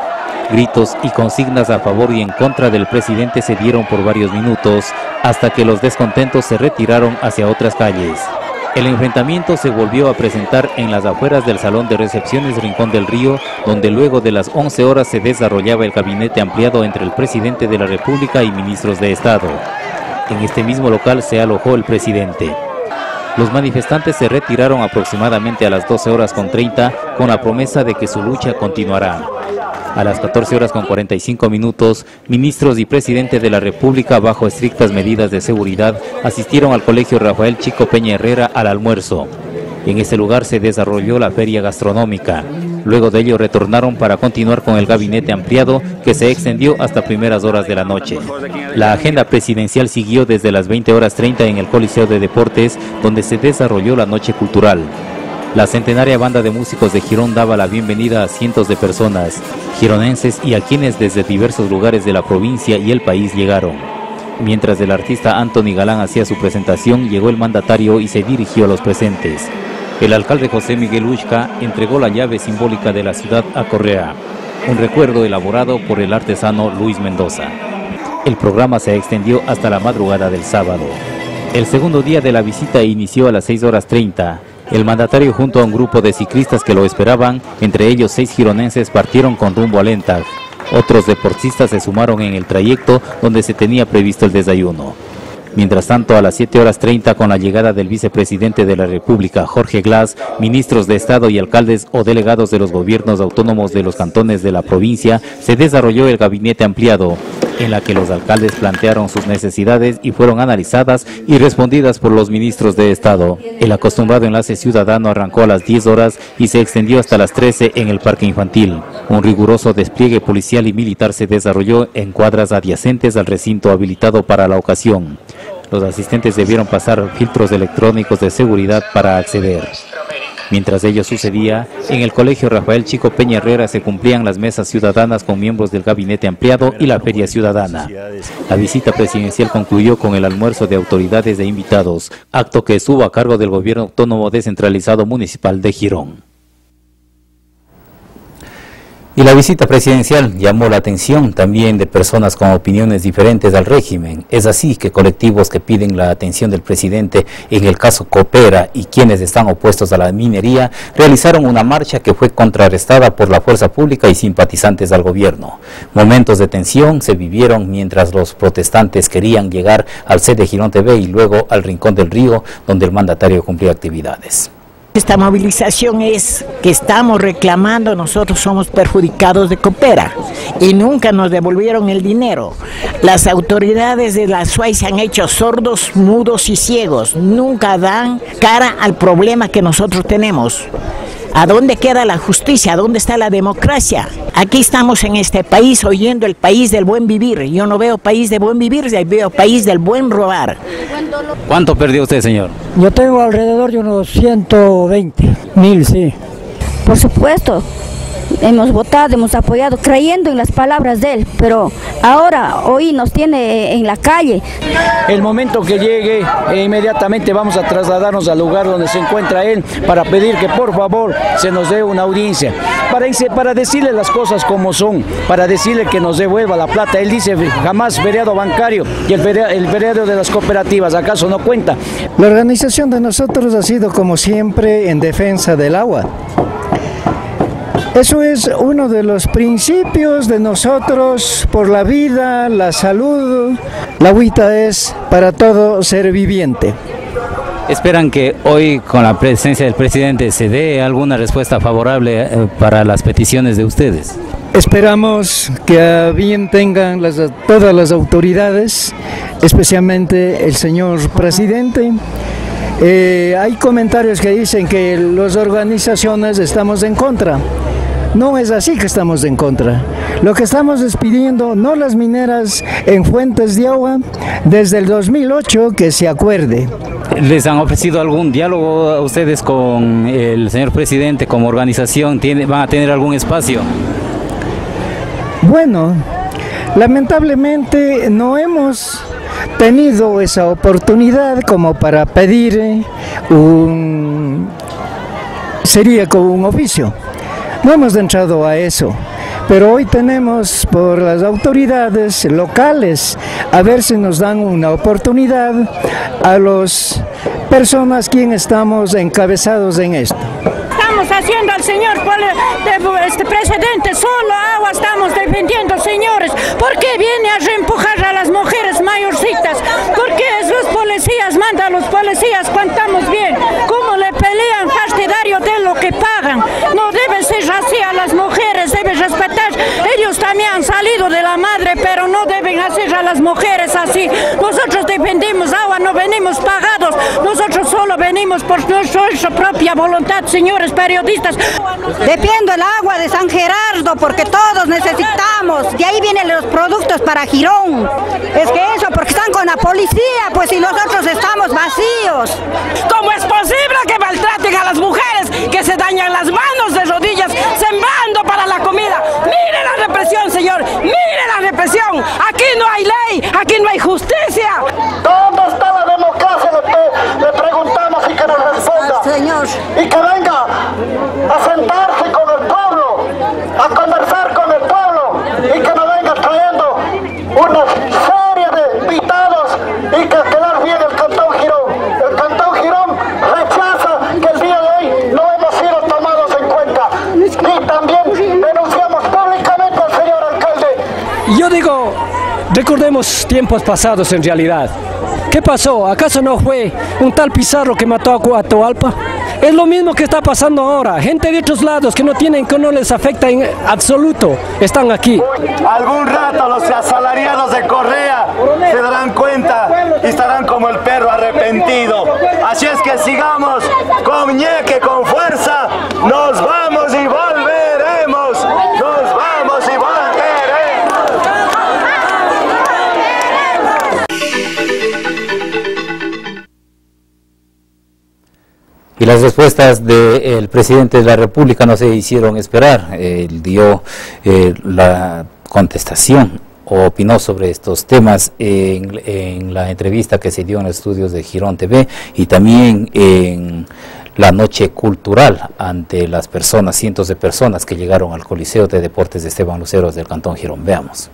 Gritos y consignas a favor y en contra del presidente se dieron por varios minutos, hasta que los descontentos se retiraron hacia otras calles. El enfrentamiento se volvió a presentar en las afueras del Salón de Recepciones Rincón del Río, donde luego de las once horas se desarrollaba el gabinete ampliado entre el presidente de la República y ministros de Estado. En este mismo local se alojó el presidente. Los manifestantes se retiraron aproximadamente a las doce horas con treinta con la promesa de que su lucha continuará. A las catorce horas con cuarenta y cinco minutos, ministros y presidente de la República, bajo estrictas medidas de seguridad, asistieron al Colegio Rafael Chico Peña Herrera al almuerzo. En este lugar se desarrolló la feria gastronómica. Luego de ello retornaron para continuar con el gabinete ampliado, que se extendió hasta primeras horas de la noche. La agenda presidencial siguió desde las veinte horas treinta en el Coliseo de Deportes, donde se desarrolló la noche cultural. La centenaria banda de músicos de Girón daba la bienvenida a cientos de personas, gironenses y a quienes desde diversos lugares de la provincia y el país llegaron. Mientras el artista Anthony Galán hacía su presentación, llegó el mandatario y se dirigió a los presentes. El alcalde José Miguel Uxca entregó la llave simbólica de la ciudad a Correa, un recuerdo elaborado por el artesano Luis Mendoza. El programa se extendió hasta la madrugada del sábado. El segundo día de la visita inició a las seis horas treinta. El mandatario, junto a un grupo de ciclistas que lo esperaban, entre ellos seis gironenses, partieron con rumbo a Lentag. Otros deportistas se sumaron en el trayecto donde se tenía previsto el desayuno. Mientras tanto, a las siete horas treinta, con la llegada del vicepresidente de la República, Jorge Glass, ministros de Estado y alcaldes o delegados de los gobiernos autónomos de los cantones de la provincia, se desarrolló el gabinete ampliado, en la que los alcaldes plantearon sus necesidades y fueron analizadas y respondidas por los ministros de Estado. El acostumbrado enlace ciudadano arrancó a las diez horas y se extendió hasta las trece en el parque infantil. Un riguroso despliegue policial y militar se desarrolló en cuadras adyacentes al recinto habilitado para la ocasión. Los asistentes debieron pasar filtros electrónicos de seguridad para acceder. Mientras ello sucedía, en el Colegio Rafael Chico Peña Herrera se cumplían las mesas ciudadanas con miembros del gabinete ampliado y la feria ciudadana. La visita presidencial concluyó con el almuerzo de autoridades e invitados, acto que estuvo a cargo del Gobierno Autónomo Descentralizado Municipal de Girón. Y la visita presidencial llamó la atención también de personas con opiniones diferentes al régimen. Es así que colectivos que piden la atención del presidente en el caso Copera y quienes están opuestos a la minería realizaron una marcha que fue contrarrestada por la fuerza pública y simpatizantes al gobierno. Momentos de tensión se vivieron mientras los protestantes querían llegar al C de Girón T V y luego al Rincón del Río, donde el mandatario cumplió actividades. Esta movilización es que estamos reclamando, nosotros somos perjudicados de Copera y nunca nos devolvieron el dinero. Las autoridades de la S U A Y se han hecho sordos, mudos y ciegos, nunca dan cara al problema que nosotros tenemos. ¿A dónde queda la justicia? ¿A dónde está la democracia? Aquí estamos en este país oyendo el país del buen vivir. Yo no veo país de buen vivir, yo veo país del buen robar. ¿Cuánto perdió usted, señor? Yo tengo alrededor de unos ciento veinte mil, sí. Por supuesto, hemos votado, hemos apoyado, creyendo en las palabras de él, pero ahora, hoy nos tiene en la calle. El momento que llegue, eh, inmediatamente vamos a trasladarnos al lugar donde se encuentra él para pedir que por favor se nos dé una audiencia, para, para decirle las cosas como son, para decirle que nos devuelva la plata. Él dice jamás feriado bancario y el feriado, el feriado de las cooperativas, ¿acaso no cuenta? La organización de nosotros ha sido como siempre en defensa del agua. Eso es uno de los principios de nosotros por la vida, la salud. La agüita es para todo ser viviente. ¿Esperan que hoy, con la presencia del presidente, se dé alguna respuesta favorable eh, para las peticiones de ustedes? Esperamos que a bien tengan las, todas las autoridades, especialmente el señor presidente. Eh, hay comentarios que dicen que las organizaciones estamos en contra. No es así que estamos en contra. Lo que estamos es pidiendo, no las mineras en fuentes de agua, desde el dos mil ocho que se acuerde. ¿Les han ofrecido algún diálogo a ustedes con el señor presidente como organización? ¿Tiene, ¿Van a tener algún espacio? Bueno, lamentablemente no hemos tenido esa oportunidad como para pedir un... sería como un oficio. No hemos entrado a eso, pero hoy tenemos por las autoridades locales a ver si nos dan una oportunidad a las personas quienes estamos encabezados en esto. Estamos haciendo al señor este presidente solo agua, estamos defendiendo, señores. ¿Por qué viene a reempujar a las mujeres mayorcitas? ¿Por qué los policías mandan a los policías cuando estamos bien? ¿Cómo le pelean partidario de lo que pagan? No deben ser así a las mujeres, deben respetar. Ellos también han salido de la madre, pero no deben hacer a las mujeres así. Nosotros defendemos agua, no venimos pagados. Nosotros solo venimos por nuestra propia voluntad, señores periodistas. Defiendo el agua de San Gerardo porque todos necesitamos. De ahí vienen los productos para Girón. Es que eso, porque están con la policía, pues si nosotros estamos vacíos. ¿Cómo es posible que maltraten a las mujeres que se dañan las manos de rodillas sembrando para la comida? ¡Mire la represión, señor! ¡Mire la represión! Aquí no hay ley, aquí no hay justicia. ¿Dónde está la democracia? Le, le preguntamos y que nos responda. Señor. Y que venga a sentarse con el pueblo, a conversar con el pueblo y que nos venga trayendo una serie de invitados y que quedar bien el Cantón Girón. El Cantón Girón rechaza que el día de hoy no hemos sido tomados en cuenta. Y también denunciamos públicamente al señor alcalde. Yo digo, recordemos tiempos pasados en realidad. ¿Qué pasó? ¿Acaso no fue un tal Pizarro que mató a Atahualpa? Es lo mismo que está pasando ahora. Gente de otros lados que no tienen, que no les afecta en absoluto, están aquí. Algún rato los asalariados de Correa se darán cuenta y estarán como el perro arrepentido. Así es que sigamos con ñeque, con fuerza. Nos vamos y volveremos. Nos vamos y volveremos. Y las respuestas del presidente de la República no se hicieron esperar. Él dio eh, la contestación o opinó sobre estos temas en, en la entrevista que se dio en los estudios de Girón T V y también en la noche cultural ante las personas, cientos de personas que llegaron al Coliseo de Deportes de Esteban Luceros del Cantón Girón. Veamos.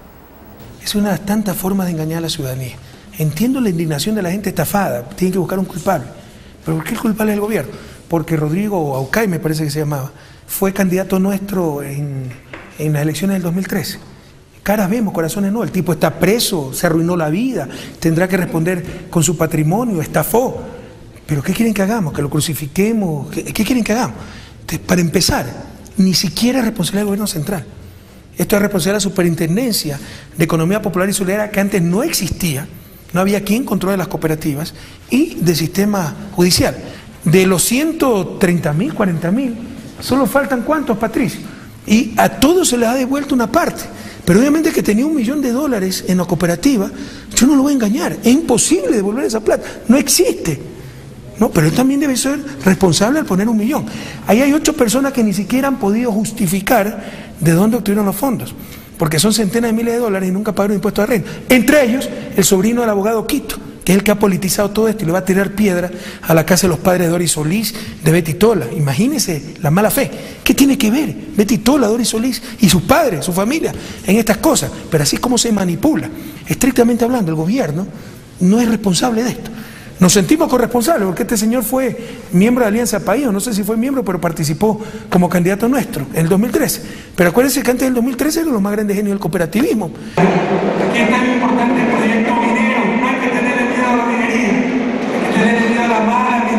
Es una tanta forma de engañar a la ciudadanía. Entiendo la indignación de la gente estafada, tienen que buscar un culpable. ¿Pero por qué el culpable es el gobierno? Porque Rodrigo Aucay, me parece que se llamaba, fue candidato nuestro en, en las elecciones del dos mil trece. Caras vemos, corazones no. El tipo está preso, se arruinó la vida, tendrá que responder con su patrimonio, estafó. ¿Pero qué quieren que hagamos? ¿Que lo crucifiquemos? ¿Qué, qué quieren que hagamos? Entonces, para empezar, ni siquiera es responsabilidad del gobierno central. Esto es responsabilidad de la Superintendencia de Economía Popular y Solidaria, que antes no existía. No había quien controle las cooperativas, y del sistema judicial. De los ciento treinta mil, cuarenta mil, solo faltan ¿cuántos, Patricio? Y a todos se les ha devuelto una parte. Pero obviamente que tenía un millón de dólares en la cooperativa, yo no lo voy a engañar, es imposible devolver esa plata, no existe. No, pero él también debe ser responsable al poner un millón. Ahí hay ocho personas que ni siquiera han podido justificar de dónde obtuvieron los fondos, porque son centenas de miles de dólares y nunca pagaron impuestos de renta. Entre ellos, el sobrino del abogado Quito, que es el que ha politizado todo esto y le va a tirar piedra a la casa de los padres de Doris Solís, de Betty Tola. Imagínense la mala fe. ¿Qué tiene que ver Betty Tola, Doris Solís y sus padres, su familia, en estas cosas? Pero así es como se manipula. Estrictamente hablando, el gobierno no es responsable de esto. Nos sentimos corresponsables porque este señor fue miembro de Alianza País, o no sé si fue miembro, pero participó como candidato nuestro en el dos mil trece. Pero acuérdense que antes del dos mil trece eran los más grandes genios del cooperativismo. Aquí está lo importante el proyecto minero, no hay que tenerle miedo a la minería, hay que tenerle miedo a la mala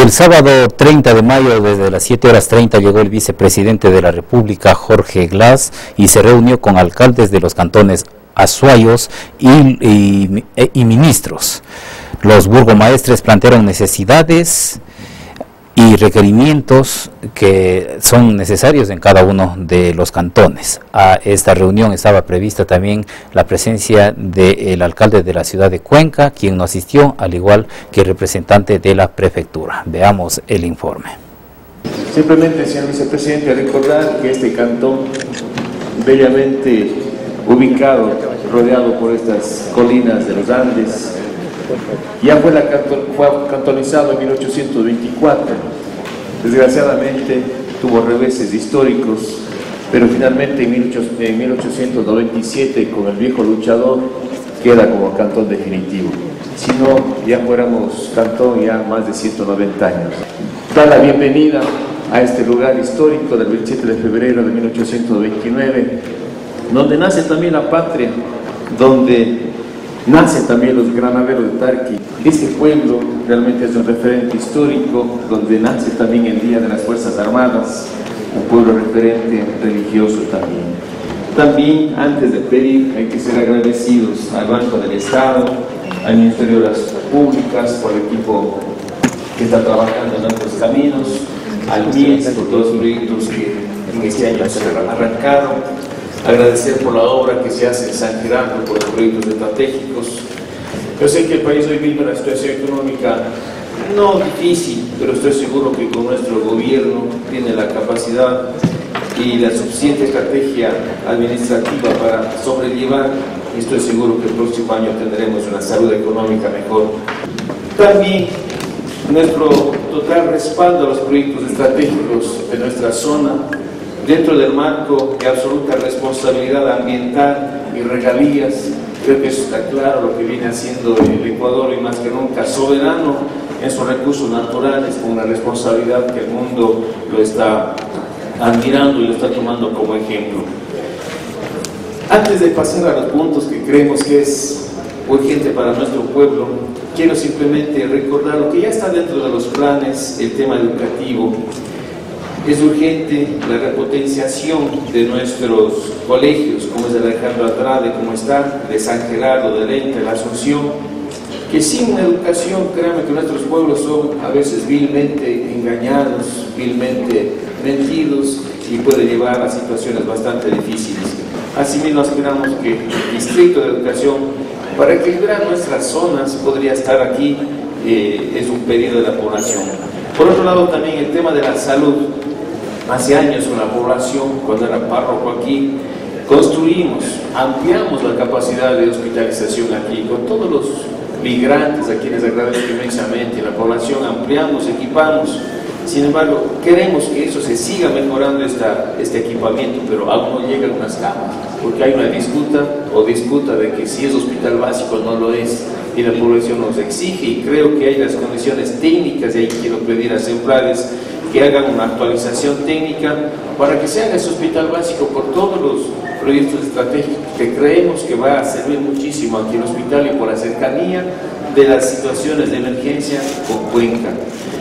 El sábado treinta de mayo, desde las siete horas treinta, llegó el vicepresidente de la República, Jorge Glass, y se reunió con alcaldes de los cantones Azuayos y, y, y ministros. Los burgomaestres plantearon necesidades y requerimientos que son necesarios en cada uno de los cantones. A esta reunión estaba prevista también la presencia del alcalde de la ciudad de Cuenca, quien no asistió, al igual que el representante de la prefectura. Veamos el informe. Simplemente, señor vicepresidente, recordar que este cantón, bellamente ubicado, rodeado por estas colinas de los Andes, ya fue, la canton, fue cantonizado en mil ochocientos veinticuatro. Desgraciadamente tuvo reveses históricos, pero finalmente en mil ochocientos noventa y siete, con el viejo luchador, queda como cantón definitivo. Si no, ya fuéramos cantón ya más de ciento noventa años. Da la bienvenida a este lugar histórico del veintisiete de febrero de mil ochocientos veintinueve, donde nace también la patria, donde nacen también los granaderos de Tarqui. Este pueblo realmente es un referente histórico, donde nace también el Día de las Fuerzas Armadas, un pueblo referente religioso también. También, antes de pedir, hay que ser agradecidos al Banco del Estado, al Ministerio de las Públicas, por el equipo que está trabajando en nuestros caminos, al M I E S por todos los proyectos que en este año se arrancaron. Agradecer por la obra que se hace en San Gerardo, por los proyectos estratégicos. Yo sé que el país hoy vive una situación económica no difícil, pero estoy seguro que con nuestro gobierno tiene la capacidad y la suficiente estrategia administrativa para sobrellevar. Estoy seguro que el próximo año tendremos una salud económica mejor. También nuestro total respaldo a los proyectos estratégicos de nuestra zona, dentro del marco de absoluta responsabilidad ambiental y regalías. Creo que eso está claro, lo que viene haciendo el Ecuador, y más que nunca soberano en sus recursos naturales, con una responsabilidad que el mundo lo está admirando y lo está tomando como ejemplo. Antes de pasar a los puntos que creemos que es urgente para nuestro pueblo, quiero simplemente recordar lo que ya está dentro de los planes, el tema educativo. Es urgente la repotenciación de nuestros colegios, como es el Alejandro Andrade, como está, de San Gerardo, de Lente, la Asunción, que sin una educación, créanme que nuestros pueblos son a veces vilmente engañados, vilmente mentidos, y puede llevar a situaciones bastante difíciles. Asimismo, aspiramos que el Distrito de Educación, para equilibrar nuestras zonas, podría estar aquí, eh, es un pedido de la población. Por otro lado, también el tema de la salud. Hace años con la población, cuando era párroco aquí, construimos, ampliamos la capacidad de hospitalización aquí, con todos los migrantes a quienes agradezco inmensamente, la población ampliamos, equipamos. Sin embargo, queremos que eso se siga mejorando, esta, este equipamiento, pero aún no llegan unas camas, porque hay una disputa o disputa de que si es hospital básico no lo es, y la población nos exige, y creo que hay las condiciones técnicas, y ahí quiero pedir a Semprades que hagan una actualización técnica para que se haga ese hospital básico por todos los proyectos estratégicos que creemos que va a servir muchísimo aquí en el hospital, y por la cercanía de las situaciones de emergencia con Cuenca.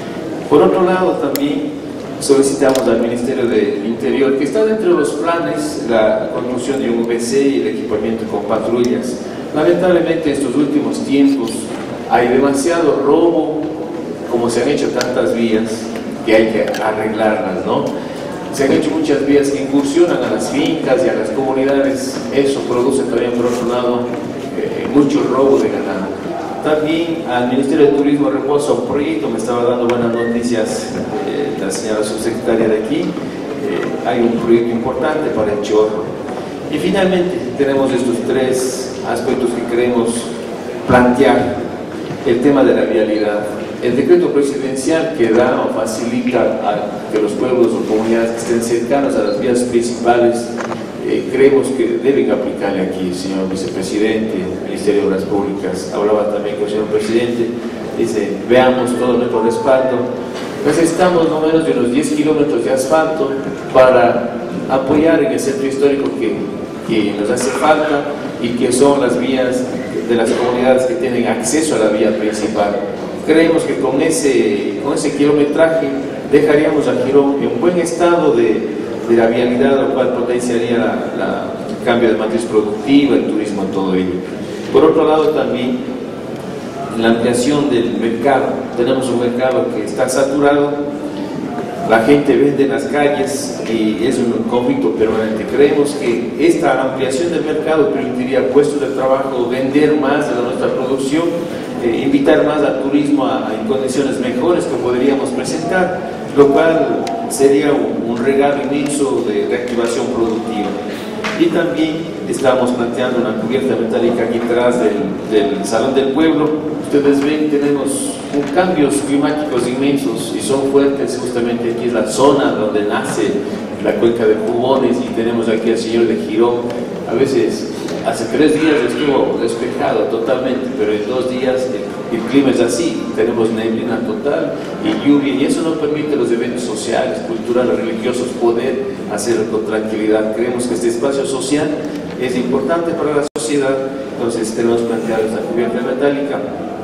Por otro lado, también solicitamos al Ministerio del Interior, que está dentro de los planes, la construcción de un U V C y el equipamiento con patrullas. Lamentablemente, en estos últimos tiempos hay demasiado robo, como se han hecho tantas vías, que hay que arreglarlas, ¿no? Se han hecho muchas vías que incursionan a las fincas y a las comunidades. Eso produce también, por otro lado, eh, mucho robo de ganado. También al Ministerio de Turismo reposa un proyecto, me estaba dando buenas noticias eh, la señora subsecretaria de aquí. Eh, hay un proyecto importante para el Chorro. Y finalmente tenemos estos tres aspectos que queremos plantear. El tema de la vialidad. El decreto presidencial que da o facilita a que los pueblos o comunidades que estén cercanos a las vías principales, eh, creemos que deben aplicarle aquí, señor vicepresidente, Ministerio de Obras Públicas. Hablaba también con el señor presidente, dice, veamos todo nuestro respaldo. Necesitamos no menos de unos diez kilómetros de asfalto para apoyar en el centro histórico que, que nos hace falta, y que son las vías de las comunidades que tienen acceso a la vía principal. creemos que con ese, con ese kilometraje dejaríamos a Girón en un buen estado de, de la vialidad, lo cual potenciaría la, la, el cambio de matriz productiva, el turismo, todo ello. Por otro lado también, la ampliación del mercado. Tenemos un mercado que está saturado, la gente vende en las calles y es un conflicto permanente. Creemos que esta ampliación del mercado permitiría puestos de trabajo, vender más de nuestra producción, eh, invitar más al turismo a, a en condiciones mejores que podríamos presentar, lo cual sería un, un regalo inmenso de reactivación productiva. Y también estamos planteando una cubierta metálica aquí atrás del, del Salón del Pueblo. Ustedes ven, tenemos cambios climáticos inmensos y son fuertes. Justamente aquí es la zona donde nace la cuenca de Pumones y tenemos aquí al señor de Girón. A veces, hace tres días estuvo despejado totalmente, pero en dos días el, el clima es así. Tenemos neblina total y lluvia, y eso no permite a los eventos sociales, culturales, religiosos poder hacerlo con tranquilidad. Creemos que este espacio social es importante para la sociedad, entonces tenemos planteado esta cubierta metálica.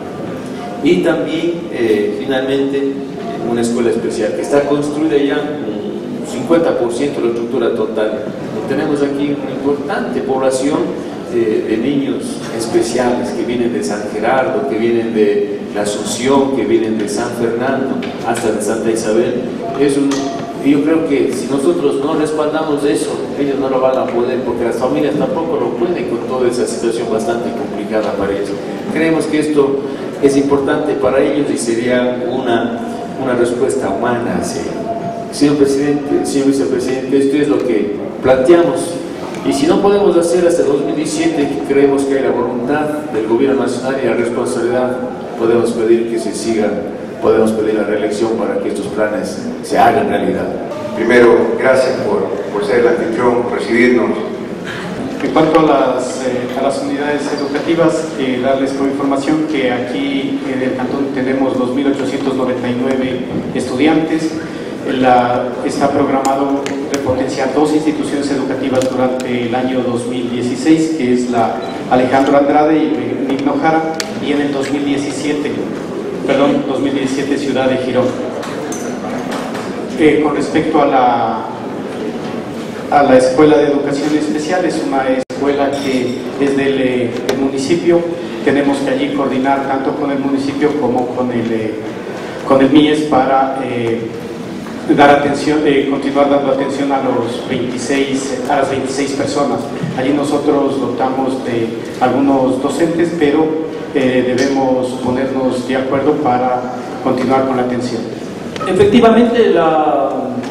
Y también, eh, finalmente, una escuela especial que está construida ya un cincuenta por ciento de la estructura total. Tenemos aquí una importante población eh, de niños especiales que vienen de San Gerardo, que vienen de la Asunción, que vienen de San Fernando, hasta de Santa Isabel. Es un, yo creo que si nosotros no respaldamos eso, ellos no lo van a poder, porque las familias tampoco lo pueden con toda esa situación bastante complicada para ellos. Creemos que esto es importante para ellos y sería una, una respuesta humana hacia ellos. Señor presidente, señor vicepresidente, esto es lo que planteamos, y si no podemos hacer hasta dos mil diecisiete, creemos que hay la voluntad del gobierno nacional y la responsabilidad, podemos pedir que se siga, podemos pedir la reelección para que estos planes se hagan realidad. Primero, gracias por, por ser el anfitrión, por recibirnos. En cuanto a las, eh, a las unidades educativas, eh, darles como información que aquí en el cantón tenemos dos mil ochocientos noventa y nueve estudiantes. La, está programado repotenciar dos instituciones educativas durante el año dos mil dieciséis, que es la Alejandro Andrade y Benigno Jara, y en el dos mil diecisiete, perdón, dos mil diecisiete Ciudad de Girón. Eh, con respecto a la a la Escuela de Educación Especial, es una escuela que desde el, el municipio tenemos que allí coordinar tanto con el municipio como con el, eh, con el M I E S para eh, dar atención, eh, continuar dando atención a, los veintiséis, a las veintiséis personas. Allí nosotros dotamos de algunos docentes, pero eh, debemos ponernos de acuerdo para continuar con la atención. Efectivamente, la,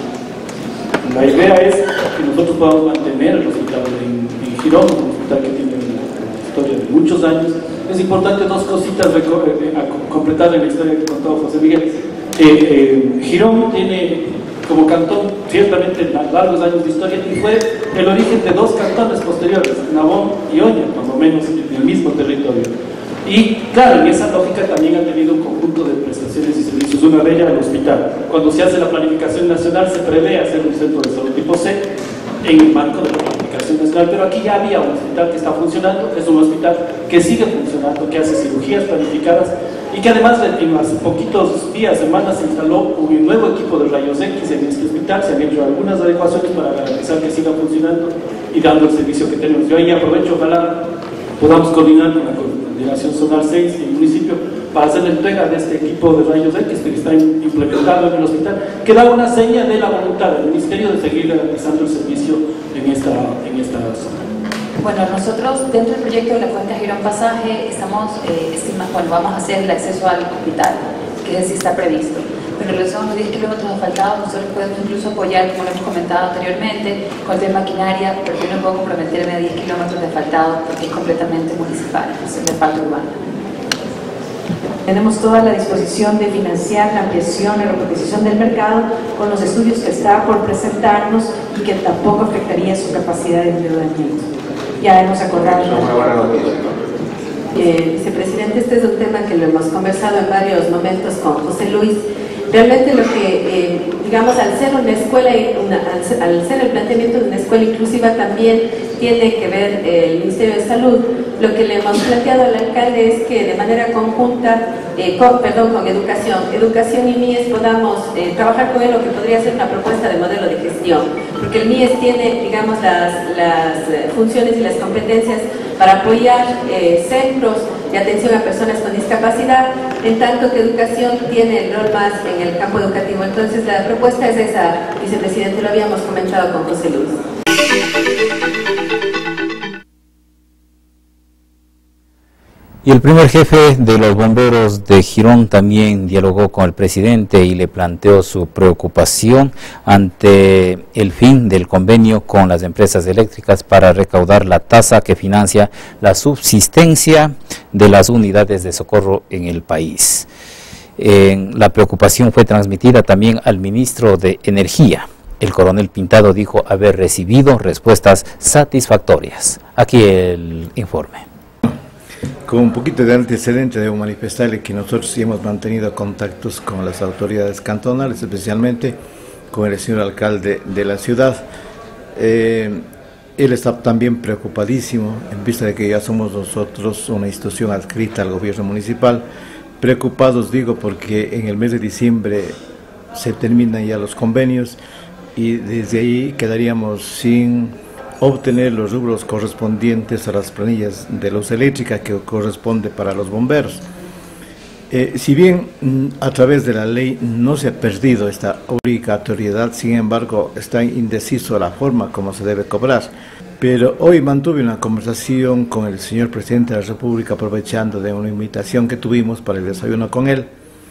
la idea es que nosotros podamos mantener el hospital en, en Girón, un hospital que tiene una historia de muchos años. Es importante dos cositas eh, a completar en la historia que contó José Miguel. Eh, eh, Girón tiene como cantón ciertamente largos años de historia y fue el origen de dos cantones posteriores, Nabón y Oña, más o menos en el mismo territorio. Y claro, en esa lógica también ha tenido un conjunto de prestaciones y servicios, una de ellas el hospital. Cuando se hace la planificación nacional se prevé hacer un centro de salud tipo C en el marco de la planificación nacional, pero aquí ya había un hospital que está funcionando, es un hospital que sigue funcionando, que hace cirugías planificadas y que además en los poquitos días, semanas, se instaló un nuevo equipo de rayos X en este hospital. Se han hecho algunas adecuaciones para garantizar que siga funcionando y dando el servicio que tenemos. Yo ahí aprovecho, ojalá podamos coordinar con la Coordinación Zonal seis y el municipio para hacer la entrega de este equipo de rayos X que está implementado en el hospital, que da una seña de la voluntad del Ministerio de seguir garantizando el servicio en esta, en esta zona. Bueno, nosotros dentro del proyecto de la cuenca Girón Pasaje estamos eh, estimando, bueno, vamos a hacer el acceso al hospital, que es así está previsto. Pero en relación a los diez kilómetros asfaltados, nosotros podemos incluso apoyar, como lo hemos comentado anteriormente, con el tema maquinaria, porque yo no puedo comprometerme a diez kilómetros de asfaltado porque es completamente municipal, es el reparto urbano. Tenemos toda la disposición de financiar la ampliación y reposición del mercado con los estudios que está por presentarnos y que tampoco afectaría su capacidad de endeudamiento. Ya hemos acordado. Eh, vicepresidente, este es un tema que lo hemos conversado en varios momentos con José Luis Realmente lo que, eh, digamos, al ser una escuela, una, al, ser, al ser el planteamiento de una escuela inclusiva también tiene que ver eh, el Ministerio de Salud. Lo que le hemos planteado al alcalde es que de manera conjunta, eh, con, perdón, con educación, educación y M I E S podamos eh, trabajar con él lo que podría ser una propuesta de modelo de gestión, porque el M I E S tiene, digamos, las, las funciones y las competencias para apoyar eh, centros de atención a personas con discapacidad, en tanto que educación tiene el rol más en el campo educativo. Entonces la propuesta es esa, vicepresidente, lo habíamos comentado con José Luis. Y el primer jefe de los bomberos de Girón también dialogó con el presidente y le planteó su preocupación ante el fin del convenio con las empresas eléctricas para recaudar la tasa que financia la subsistencia de las unidades de socorro en el país. Eh, la preocupación fue transmitida también al ministro de Energía. El coronel Pintado dijo haber recibido respuestas satisfactorias. Aquí el informe. Con un poquito de antecedente debo manifestarle que nosotros sí hemos mantenido contactos con las autoridades cantonales, especialmente con el señor alcalde de la ciudad. Eh, él está también preocupadísimo en vista de que ya somos nosotros una institución adscrita al gobierno municipal. Preocupados digo porque en el mes de diciembre se terminan ya los convenios y desde ahí quedaríamos sin obtener los rubros correspondientes a las planillas de luz eléctrica que corresponde para los bomberos. Eh, si bien a través de la ley no se ha perdido esta obligatoriedad, sin embargo está indeciso la forma como se debe cobrar. Pero hoy mantuve una conversación con el señor presidente de la República, aprovechando de una invitación que tuvimos para el desayuno con él,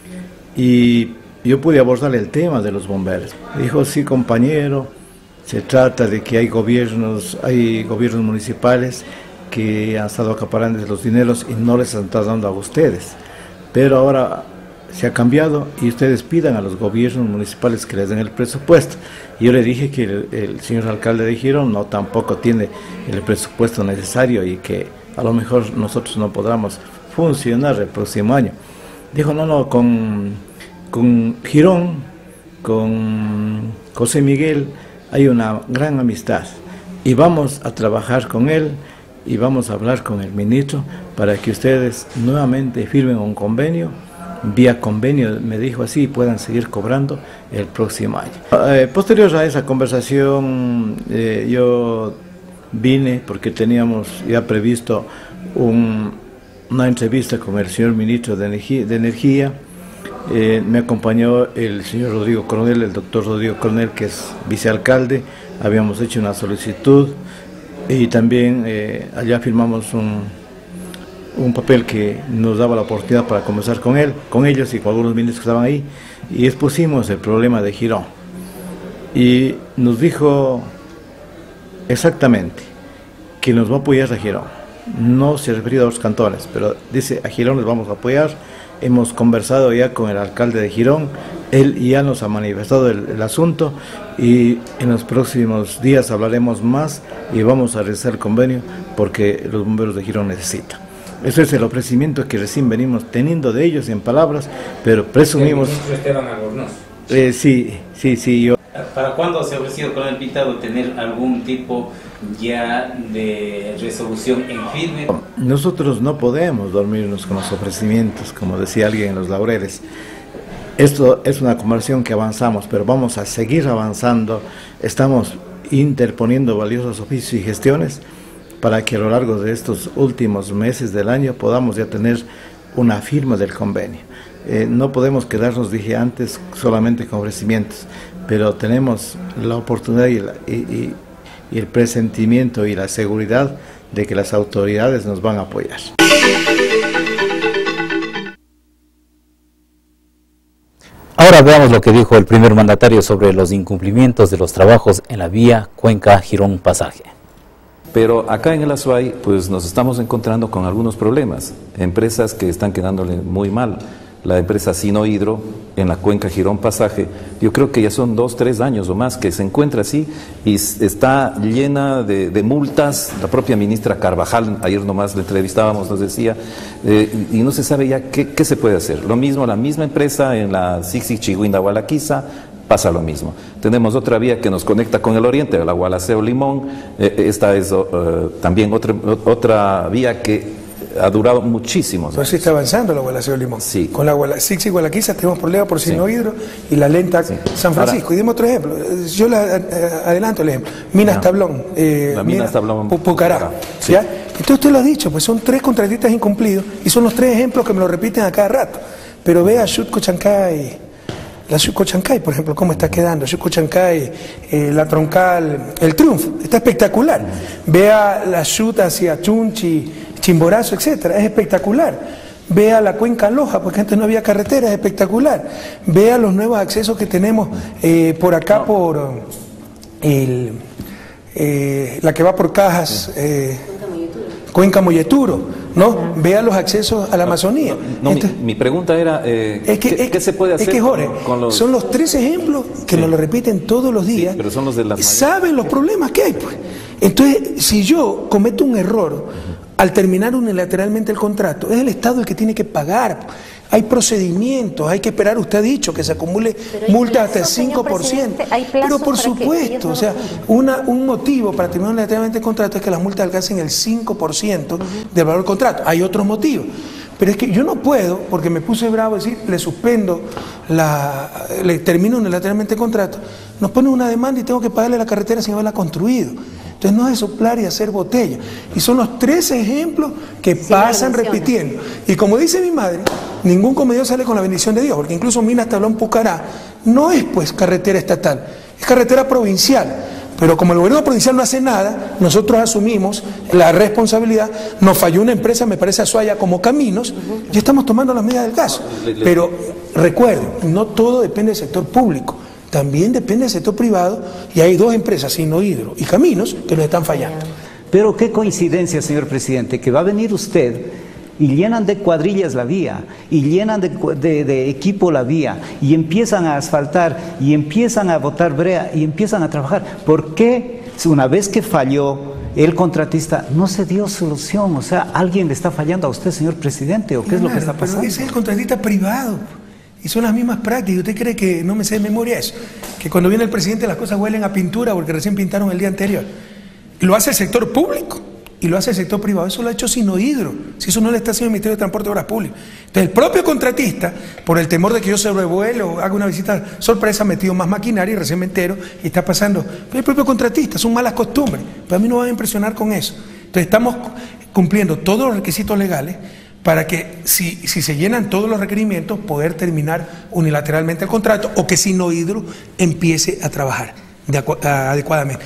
y yo pude abordar el tema de los bomberos. Dijo: sí, compañero, se trata de que hay gobiernos, hay gobiernos municipales que han estado acaparando los dineros y no les han estado dando a ustedes. Pero ahora se ha cambiado y ustedes pidan a los gobiernos municipales que les den el presupuesto. Y yo le dije que el, el señor alcalde de Girón no tampoco tiene el presupuesto necesario y que a lo mejor nosotros no podamos funcionar el próximo año. Dijo: no, no, con, con Girón, con José Miguel, hay una gran amistad y vamos a trabajar con él y vamos a hablar con el ministro para que ustedes nuevamente firmen un convenio, vía convenio, me dijo así, y puedan seguir cobrando el próximo año. Eh, posterior a esa conversación, eh, yo vine porque teníamos ya previsto un, una entrevista con el señor ministro de Energía, de Energía. Eh, me acompañó el señor Rodrigo Coronel, el doctor Rodrigo Coronel, que es vicealcalde. Habíamos hecho una solicitud y también eh, allá firmamos un, un papel que nos daba la oportunidad para conversar con él, con ellos y con algunos ministros que estaban ahí, y expusimos el problema de Girón. Y nos dijo exactamente que nos va a apoyar a Girón. No se refería a los cantones, pero dice: a Girón les vamos a apoyar. Hemos conversado ya con el alcalde de Girón, él ya nos ha manifestado el, el asunto y en los próximos días hablaremos más y vamos a realizar el convenio porque los bomberos de Girón necesitan. Ese es el ofrecimiento que recién venimos teniendo de ellos en palabras, pero presumimos... ¿El ministro Esteban Albornoz? Eh, sí, sí, sí, yo... ¿Para cuándo se ha ofrecido con el Pintado tener algún tipo ya de resolución en firme? Nosotros no podemos dormirnos con los ofrecimientos, como decía alguien en los laureles. Esto es una conversación que avanzamos, pero vamos a seguir avanzando. Estamos interponiendo valiosos oficios y gestiones para que a lo largo de estos últimos meses del año podamos ya tener una firma del convenio. Eh, no podemos quedarnos, dije antes, solamente con ofrecimientos, pero tenemos la oportunidad y, la, y, y, y el presentimiento y la seguridad de que las autoridades nos van a apoyar. Ahora veamos lo que dijo el primer mandatario sobre los incumplimientos de los trabajos en la vía Cuenca-Girón Pasaje. Pero acá en el Azuay pues nos estamos encontrando con algunos problemas, empresas que están quedándole muy mal la empresa Sinohidro en la cuenca Girón Pasaje. Yo creo que ya son dos, tres años o más que se encuentra así y está llena de, de multas. La propia ministra Carvajal, ayer nomás la entrevistábamos, nos decía, eh, y no se sabe ya qué, qué se puede hacer. Lo mismo, la misma empresa en la Sixi Chigüinda Hualaquiza, pasa lo mismo. Tenemos otra vía que nos conecta con el oriente, la Gualaceo Limón. Eh, esta es uh, también otra, otra vía que ha durado muchísimos años. Pero sí está avanzando la Gualaceo Limón. Sí. Con la Sixi Gualaquiza tenemos problemas por Sinohidro sí. y la lenta sí. San Francisco. Ahora, y demos otro ejemplo. Yo la, eh, adelanto el ejemplo. Minas no. Tablón. Eh, la Minas Tablón. Pucará. Sí. ¿Ya? Entonces usted lo ha dicho, pues son tres contratistas incumplidos y son los tres ejemplos que me lo repiten a cada rato. Pero vea Xutco Chancay, la Xutco Chancay, por ejemplo, cómo está quedando. Xutco Chancay, eh, la troncal, el Triunfo, está espectacular. Vea la Xut hacia Chunchi, Chimborazo, etcétera, es espectacular. Vea la cuenca Loja, porque antes no había carretera, es espectacular. Vea los nuevos accesos que tenemos eh, por acá, por el, eh, la que va por Cajas, eh, Cuenca Molleturo, ¿no? Vea los accesos a la Amazonía. No, no, Entonces, mi, mi pregunta era, eh, es que, ¿qué, es, ¿qué se puede hacer es que, Jorge, con, con los... son los tres ejemplos que sí. nos lo repiten todos los días, sí, pero son los de las saben los problemas que hay, pues. Entonces, si yo cometo un error, uh-huh. al terminar unilateralmente el contrato, es el Estado el que tiene que pagar. Hay procedimientos, hay que esperar, usted ha dicho, que se acumule multa hasta el cinco por ciento. Pero por supuesto, o sea, una, un motivo para terminar unilateralmente el contrato es que las multas alcancen el cinco por ciento uh-huh. del valor del contrato. Hay otros motivos. Pero es que yo no puedo, porque me puse bravo, decir, le suspendo, la, le termino unilateralmente el contrato, nos pone una demanda y tengo que pagarle la carretera sin haberla construido. Entonces no es de soplar y hacer botella. Y son los tres ejemplos que sí, pasan repitiendo. Y como dice mi madre, ningún comedor sale con la bendición de Dios, porque incluso Minas Tablón Pucará no es pues carretera estatal, es carretera provincial. Pero como el gobierno provincial no hace nada, nosotros asumimos la responsabilidad, nos falló una empresa, me parece Azuaya como Caminos, y estamos tomando las medidas del caso. Pero recuerden, no todo depende del sector público. También depende del sector privado y hay dos empresas, Sinohidro y Caminos, que nos están fallando. Pero qué coincidencia, señor presidente, que va a venir usted y llenan de cuadrillas la vía, y llenan de, de, de equipo la vía, y empiezan a asfaltar, y empiezan a botar brea, y empiezan a trabajar. ¿Por qué una vez que falló el contratista no se dio solución? O sea, ¿alguien le está fallando a usted, señor presidente, o qué claro, es lo que está pasando? Pero ese es el contratista privado. Y son las mismas prácticas. ¿Usted cree que no me sé de memoria eso? Que cuando viene el presidente las cosas huelen a pintura porque recién pintaron el día anterior. Lo hace el sector público y lo hace el sector privado. Eso lo ha hecho Sinohidro. Si eso no le está haciendo el Ministerio de Transporte y Obras Públicas. Entonces el propio contratista, por el temor de que yo sobrevuelo o haga una visita sorpresa, ha metido más maquinaria y recién me entero y está pasando. Pero el propio contratista, son malas costumbres. Pero a mí no me van a impresionar con eso. Entonces estamos cumpliendo todos los requisitos legales para que si, si se llenan todos los requerimientos, poder terminar unilateralmente el contrato o que Sinohidro empiece a trabajar de acu- a, adecuadamente.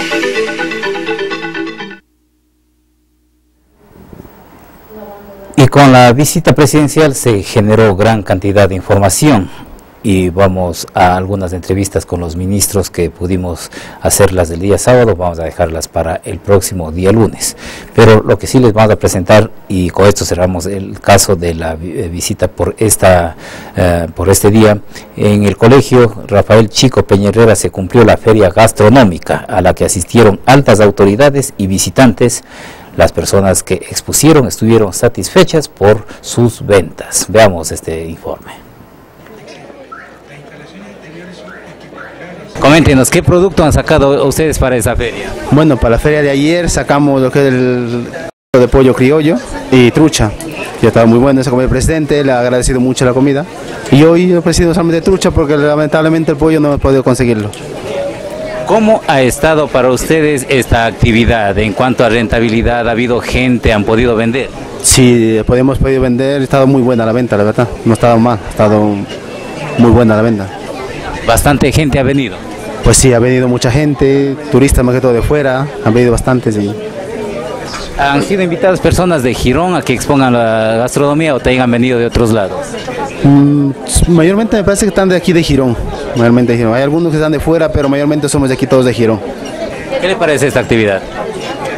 Y con la visita presidencial se generó gran cantidad de información. Y vamos a algunas entrevistas con los ministros que pudimos hacerlas del día sábado, vamos a dejarlas para el próximo día lunes. Pero lo que sí les vamos a presentar, y con esto cerramos el caso de la visita por esta eh, por este día, en el colegio Rafael Chico Peña Herrera se cumplió la feria gastronómica a la que asistieron altas autoridades y visitantes. Las personas que expusieron estuvieron satisfechas por sus ventas. Veamos este informe. Coméntenos, ¿qué producto han sacado ustedes para esa feria? Bueno, para la feria de ayer sacamos lo que es el de pollo criollo y trucha. Ya estaba muy bueno, eso comió el presidente, le ha agradecido mucho la comida. Y hoy he ofrecido solamente trucha porque lamentablemente el pollo no he podido conseguirlo. ¿Cómo ha estado para ustedes esta actividad? En cuanto a rentabilidad, ¿ha habido gente, han podido vender? Sí, hemos podido vender, ha estado muy buena la venta, la verdad. No ha estado mal, ha estado muy buena la venta. ¿Bastante gente ha venido? Pues sí, ha venido mucha gente, turistas más que todo de fuera, han venido bastantes. Sí. ¿Han sido invitadas personas de Girón a que expongan la gastronomía o te hayan venido de otros lados? Mm, mayormente me parece que están de aquí de Girón, mayormente de Girón. Hay algunos que están de fuera, pero mayormente somos de aquí todos de Girón. ¿Qué le parece esta actividad?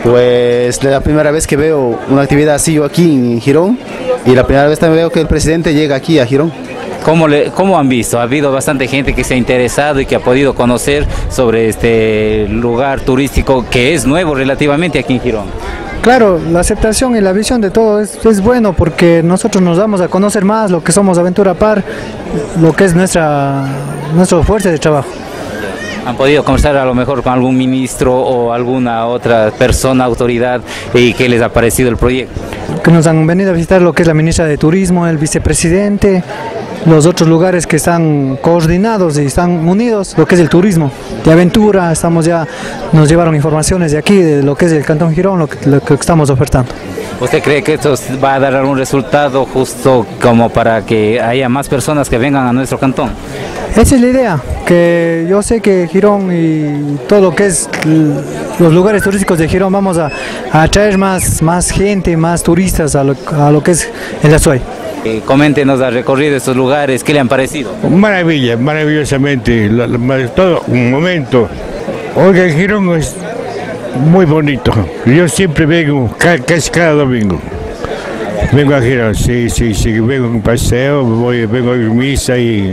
Pues la primera vez que veo una actividad así yo aquí en Girón y la primera vez también veo que el presidente llega aquí a Girón. ¿Cómo, le, ¿Cómo han visto? Ha habido bastante gente que se ha interesado y que ha podido conocer sobre este lugar turístico que es nuevo relativamente aquí en Girón. Claro, la aceptación y la visión de todo es, es bueno porque nosotros nos damos a conocer más lo que somos Aventura Par, lo que es nuestra, nuestra fuerza de trabajo. ¿Han podido conversar a lo mejor con algún ministro o alguna otra persona, autoridad, y qué les ha parecido el proyecto? Que nos han venido a visitar lo que es la ministra de Turismo, el vicepresidente, los otros lugares que están coordinados y están unidos, lo que es el turismo de aventura. Estamos ya, nos llevaron informaciones de aquí, de lo que es el Cantón Girón, lo que, lo que estamos ofertando. ¿Usted cree que esto va a dar algún resultado justo como para que haya más personas que vengan a nuestro cantón? Esa es la idea, que yo sé que Girón y todo lo que es los lugares turísticos de Girón vamos a, a atraer más, más gente, más turistas a lo, a lo que es el Azuay. Eh, coméntenos al recorrido de estos lugares, ¿qué le han parecido? Maravilla, maravillosamente, la, la, todo un momento. Oiga, el Girón es muy bonito, yo siempre vengo, casi cada domingo. Vengo a Girón, sí, sí, sí, vengo en un paseo, voy, vengo a misa y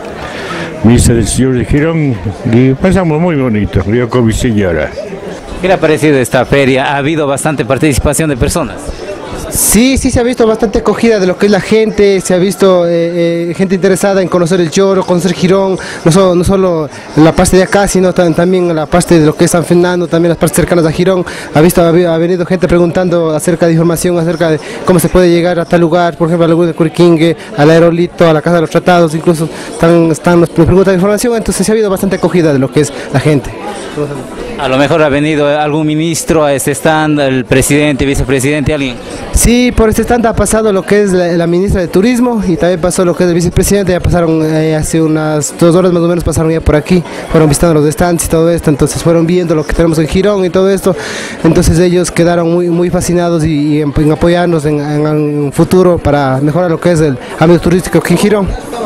misa del Señor de Girón y pasamos muy bonito, yo con mi señora. ¿Qué le ha parecido esta feria? ¿Ha habido bastante participación de personas? Sí, sí se ha visto bastante acogida de lo que es la gente, se ha visto eh, eh, gente interesada en conocer el Choro, conocer Girón, no solo, no solo la parte de acá, sino también la parte de lo que es San Fernando, también las partes cercanas a Girón. Ha visto, ha venido gente preguntando acerca de información, acerca de cómo se puede llegar a tal lugar, por ejemplo, al lugar de Curiquingue, al Aerolito, a la Casa de los Tratados, incluso están, están nos preguntan información, entonces se ha habido bastante acogida de lo que es la gente. A lo mejor ha venido algún ministro a este stand, el presidente, vicepresidente, alguien. Sí, por este stand ha pasado lo que es la, la ministra de Turismo y también pasó lo que es el vicepresidente, ya pasaron eh, hace unas dos horas más o menos, pasaron ya por aquí, fueron visitando los stands y todo esto, entonces fueron viendo lo que tenemos en Girón y todo esto, entonces ellos quedaron muy, muy fascinados y, y en, en apoyarnos en, en un futuro para mejorar lo que es el ámbito turístico aquí en Girón.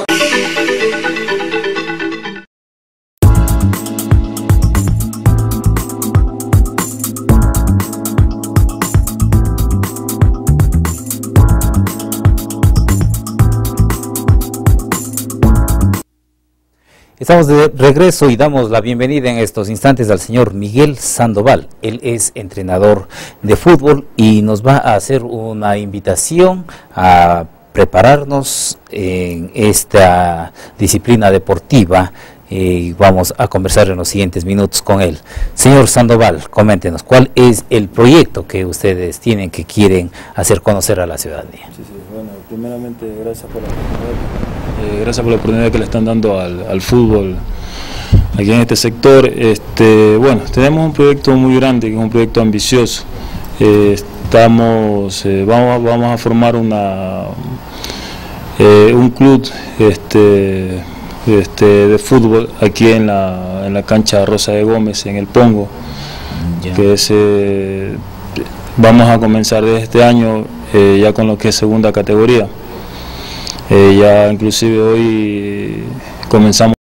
Estamos de regreso y damos la bienvenida en estos instantes al señor Miguel Sandoval. Él es entrenador de fútbol y nos va a hacer una invitación a prepararnos en esta disciplina deportiva y vamos a conversar en los siguientes minutos con él. Señor Sandoval, coméntenos, ¿cuál es el proyecto que ustedes tienen que quieren hacer conocer a la ciudadanía? Sí, sí, bueno, primeramente gracias por la oportunidad. Eh, gracias por la oportunidad que le están dando al, al fútbol aquí en este sector. Este, bueno, tenemos un proyecto muy grande, que es un proyecto ambicioso. Eh, estamos, eh, vamos, vamos a formar una, eh, un club este, este, de fútbol aquí en la, en la cancha Rosa de Gómez, en el Pongo, yeah. que es, eh, vamos a comenzar desde este año eh, ya con lo que es segunda categoría. Eh, ya inclusive hoy comenzamos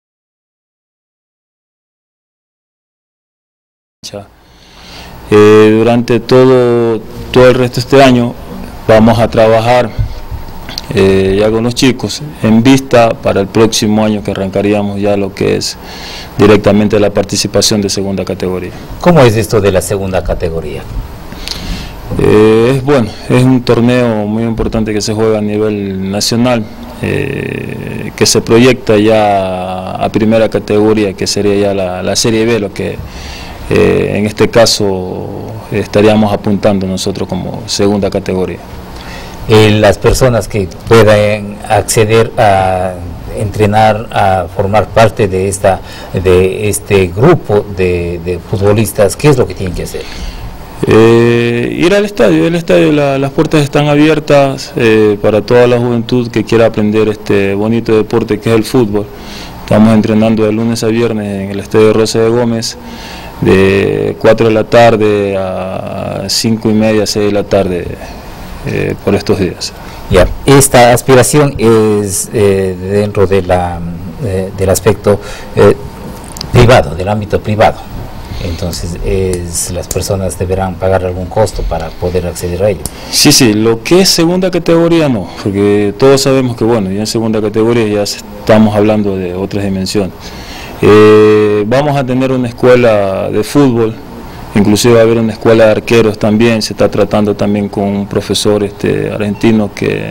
eh, durante todo, todo el resto de este año vamos a trabajar eh, ya con los chicos en vista para el próximo año que arrancaríamos ya lo que es directamente la participación de segunda categoría. ¿Cómo es esto de la segunda categoría? Eh, es bueno, es un torneo muy importante que se juega a nivel nacional, eh, que se proyecta ya a primera categoría, que sería ya la, la Serie B, lo que eh, en este caso estaríamos apuntando nosotros como segunda categoría. Eh, las personas que puedan acceder a entrenar, a formar parte de, esta, de este grupo de, de futbolistas, ¿qué es lo que tienen que hacer? Eh, ir al estadio, el estadio la, las puertas están abiertas eh, para toda la juventud que quiera aprender este bonito deporte que es el fútbol. Estamos entrenando de lunes a viernes en el estadio Rosa de Gómez de cuatro de la tarde a cinco y media, seis de la tarde eh, por estos días. Ya, esta aspiración es eh, dentro de la, eh, del aspecto eh, privado, del ámbito privado. Entonces, es, las personas deberán pagar algún costo para poder acceder a ello. Sí, sí, lo que es segunda categoría no, porque todos sabemos que, bueno, ya en segunda categoría ya estamos hablando de otras dimensiones. Eh, vamos a tener una escuela de fútbol, inclusive va a haber una escuela de arqueros también, se está tratando también con un profesor este, argentino que,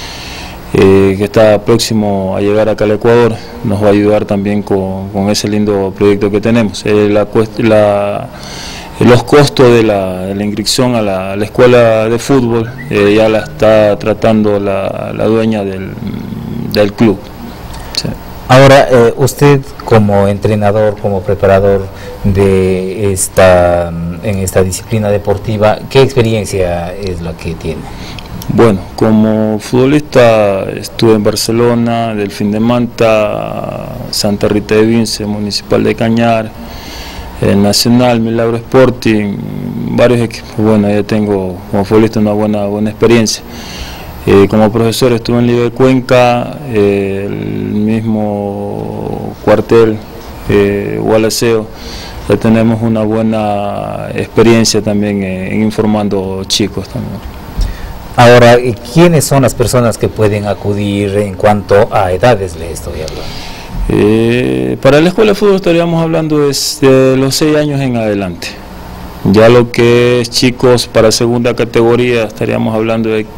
eh, que está próximo a llegar acá al Ecuador, nos va a ayudar también con, con ese lindo proyecto que tenemos. Eh, la, la, los costos de la, de la inscripción a la, a la escuela de fútbol eh, ya la está tratando la, la dueña del, del club. Sí. Ahora, eh, usted como entrenador, como preparador de esta, en esta disciplina deportiva, ¿qué experiencia es la que tiene? Bueno, como futbolista estuve en Barcelona, Delfín de Manta, Santa Rita de Vince, Municipal de Cañar, el Nacional, Milagro Sporting, varios equipos. Bueno, ya tengo como futbolista una buena, buena experiencia. Eh, como profesor estuve en Liga de Cuenca, eh, el mismo cuartel, eh, Gualaceo, ya tenemos una buena experiencia también eh, en informando chicos también. Ahora, ¿quiénes son las personas que pueden acudir en cuanto a edades le estoy hablando? Eh, para la escuela de fútbol estaríamos hablando de los seis años en adelante. Ya lo que es chicos para segunda categoría estaríamos hablando de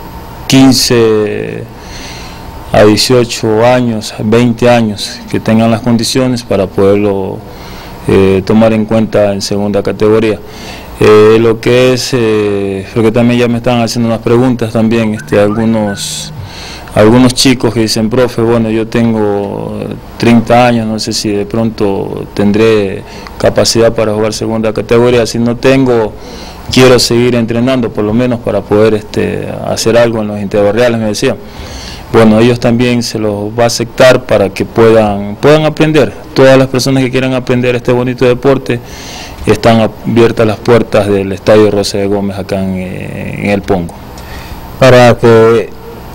quince a dieciocho años, veinte años, que tengan las condiciones para poderlo eh, tomar en cuenta en segunda categoría. Eh, lo que es, eh, lo que también ya me están haciendo unas preguntas también, este, algunos, algunos chicos que dicen, profe, bueno, yo tengo treinta años, no sé si de pronto tendré capacidad para jugar segunda categoría. Si no tengo, quiero seguir entrenando por lo menos para poder este, hacer algo en los interbarriales, me decían. Bueno, ellos también se los va a aceptar para que puedan, puedan aprender. Todas las personas que quieran aprender este bonito deporte, están abiertas las puertas del Estadio Rosa de Gómez acá en, en El Pongo. Para que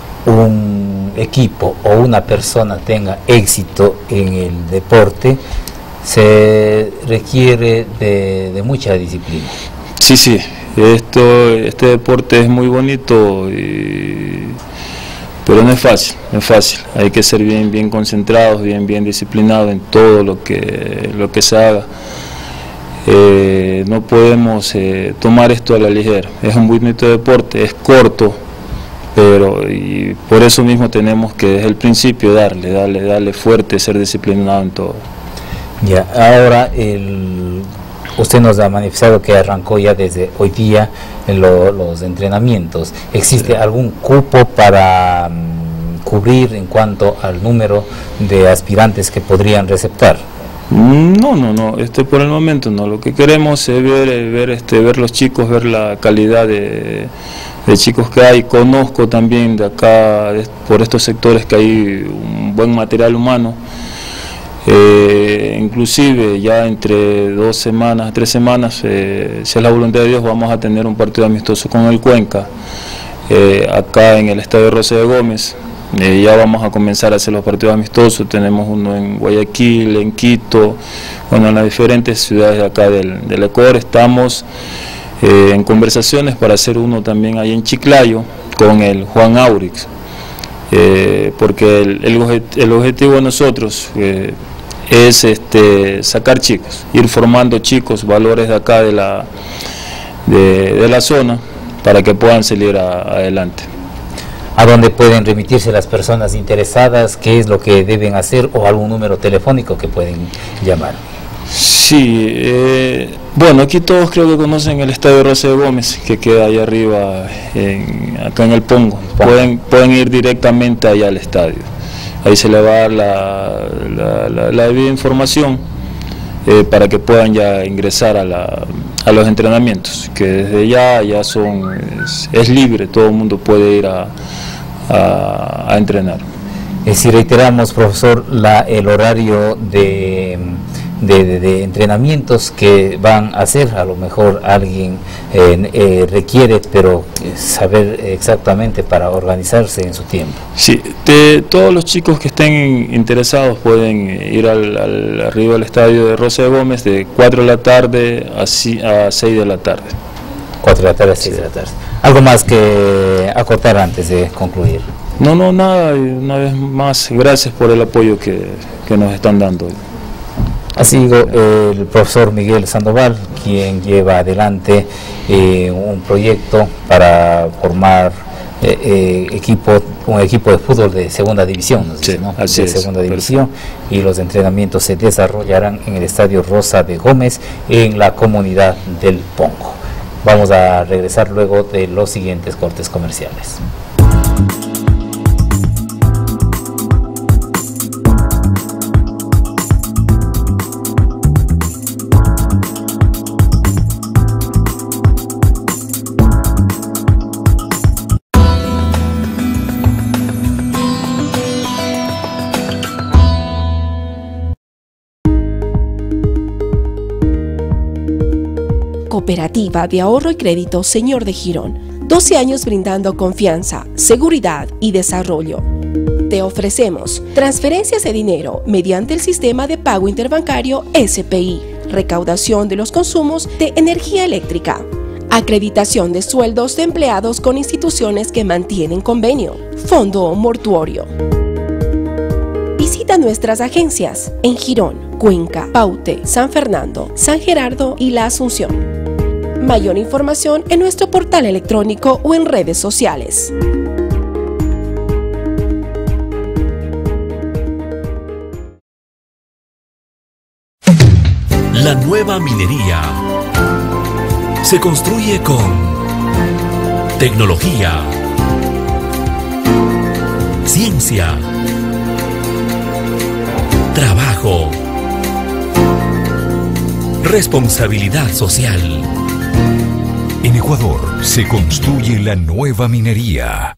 un equipo o una persona tenga éxito en el deporte, se requiere de, de mucha disciplina. Sí, sí, esto, este deporte es muy bonito, y, pero no es fácil, no es fácil. Hay que ser bien, bien concentrados, bien, bien disciplinados en todo lo que, lo que se haga. Eh, no podemos eh, tomar esto a la ligera. Es un bonito deporte, es corto, pero y por eso mismo tenemos que desde el principio darle, darle, darle fuerte, ser disciplinado en todo. Ya, ahora el, usted nos ha manifestado que arrancó ya desde hoy día en lo, los entrenamientos. ¿Existe algún cupo para um, cubrir en cuanto al número de aspirantes que podrían receptar? No, no, no, este por el momento no. Lo que queremos es ver, ver, este, ver los chicos, ver la calidad de, de chicos que hay. Conozco también de acá, de, por estos sectores, que hay un buen material humano. Eh, inclusive ya entre dos semanas, tres semanas, eh, si es la voluntad de Dios, vamos a tener un partido amistoso con el Cuenca, eh, acá en el Estadio Rosa de Gómez. Eh, ya vamos a comenzar a hacer los partidos amistosos. Tenemos uno en Guayaquil, en Quito, bueno, en las diferentes ciudades de acá del, del Ecuador. Estamos eh, en conversaciones para hacer uno también ahí en Chiclayo con el Juan Aurix, eh, porque el, el, el objetivo de nosotros eh, es este, sacar chicos, ir formando chicos, valores de acá de la, de, de la zona, para que puedan salir a, adelante. ¿A dónde pueden remitirse las personas interesadas? ¿Qué es lo que deben hacer? ¿O algún número telefónico que pueden llamar? Sí, eh, bueno, aquí todos creo que conocen el Estadio Rosa de Gómez, que queda allá arriba, en, acá en El Pongo. Pueden, pueden ir directamente allá al estadio. Ahí se le va a dar la, la, la, la debida información eh, para que puedan ya ingresar a, la, a los entrenamientos, que desde ya, ya son, es, es libre, todo el mundo puede ir a, a, a entrenar. Eh, si reiteramos, profesor, la, el horario de de, de, de entrenamientos que van a hacer. A lo mejor alguien eh, eh, requiere, pero saber exactamente para organizarse en su tiempo. Sí, de, todos los chicos que estén interesados pueden ir al, al arriba del estadio de Rosa de Gómez de cuatro de la tarde a, a seis de la tarde. cuatro de la tarde a seis de la tarde. ¿Algo más que acotar antes de concluir? No, no, nada. Una vez más, gracias por el apoyo que, que nos están dando. Ha sido el profesor Miguel Sandoval quien lleva adelante eh, un proyecto para formar eh, eh, equipo, un equipo de fútbol de segunda división, ¿no? Sí, ¿no? así de es, segunda división, y los entrenamientos se desarrollarán en el estadio Rosa de Gómez en la comunidad del Pongo. Vamos a regresar luego de los siguientes cortes comerciales. Cooperativa de Ahorro y Crédito Señor de Girón, doce años brindando confianza, seguridad y desarrollo. Te ofrecemos transferencias de dinero mediante el sistema de pago interbancario S P I, recaudación de los consumos de energía eléctrica, acreditación de sueldos de empleados con instituciones que mantienen convenio, fondo mortuorio. Visita nuestras agencias en Girón, Cuenca, Paute, San Fernando, San Gerardo y La Asunción. Mayor información en nuestro portal electrónico o en redes sociales. La nueva minería se construye con tecnología, ciencia, trabajo, responsabilidad social. En Ecuador se construye la nueva minería.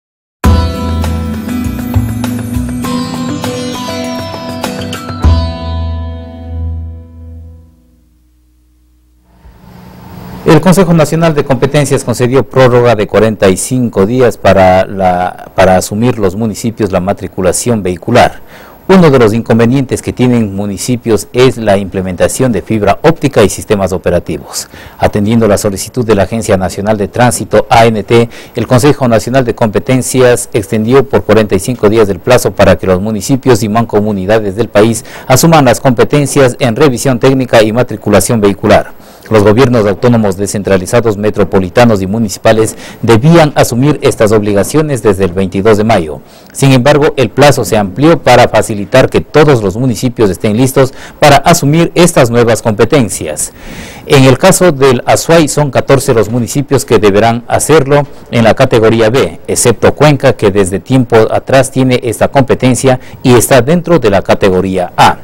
El Consejo Nacional de Competencias concedió prórroga de cuarenta y cinco días para, la, para asumir los municipios la matriculación vehicular. Uno de los inconvenientes que tienen municipios es la implementación de fibra óptica y sistemas operativos. Atendiendo la solicitud de la Agencia Nacional de Tránsito, A N T, el Consejo Nacional de Competencias extendió por cuarenta y cinco días el plazo para que los municipios y mancomunidades del país asuman las competencias en revisión técnica y matriculación vehicular. Los gobiernos autónomos descentralizados, metropolitanos y municipales debían asumir estas obligaciones desde el veintidós de mayo. Sin embargo, el plazo se amplió para facilitar que todos los municipios estén listos para asumir estas nuevas competencias. En el caso del Azuay, son catorce los municipios que deberán hacerlo en la categoría B, excepto Cuenca, que desde tiempo atrás tiene esta competencia y está dentro de la categoría A.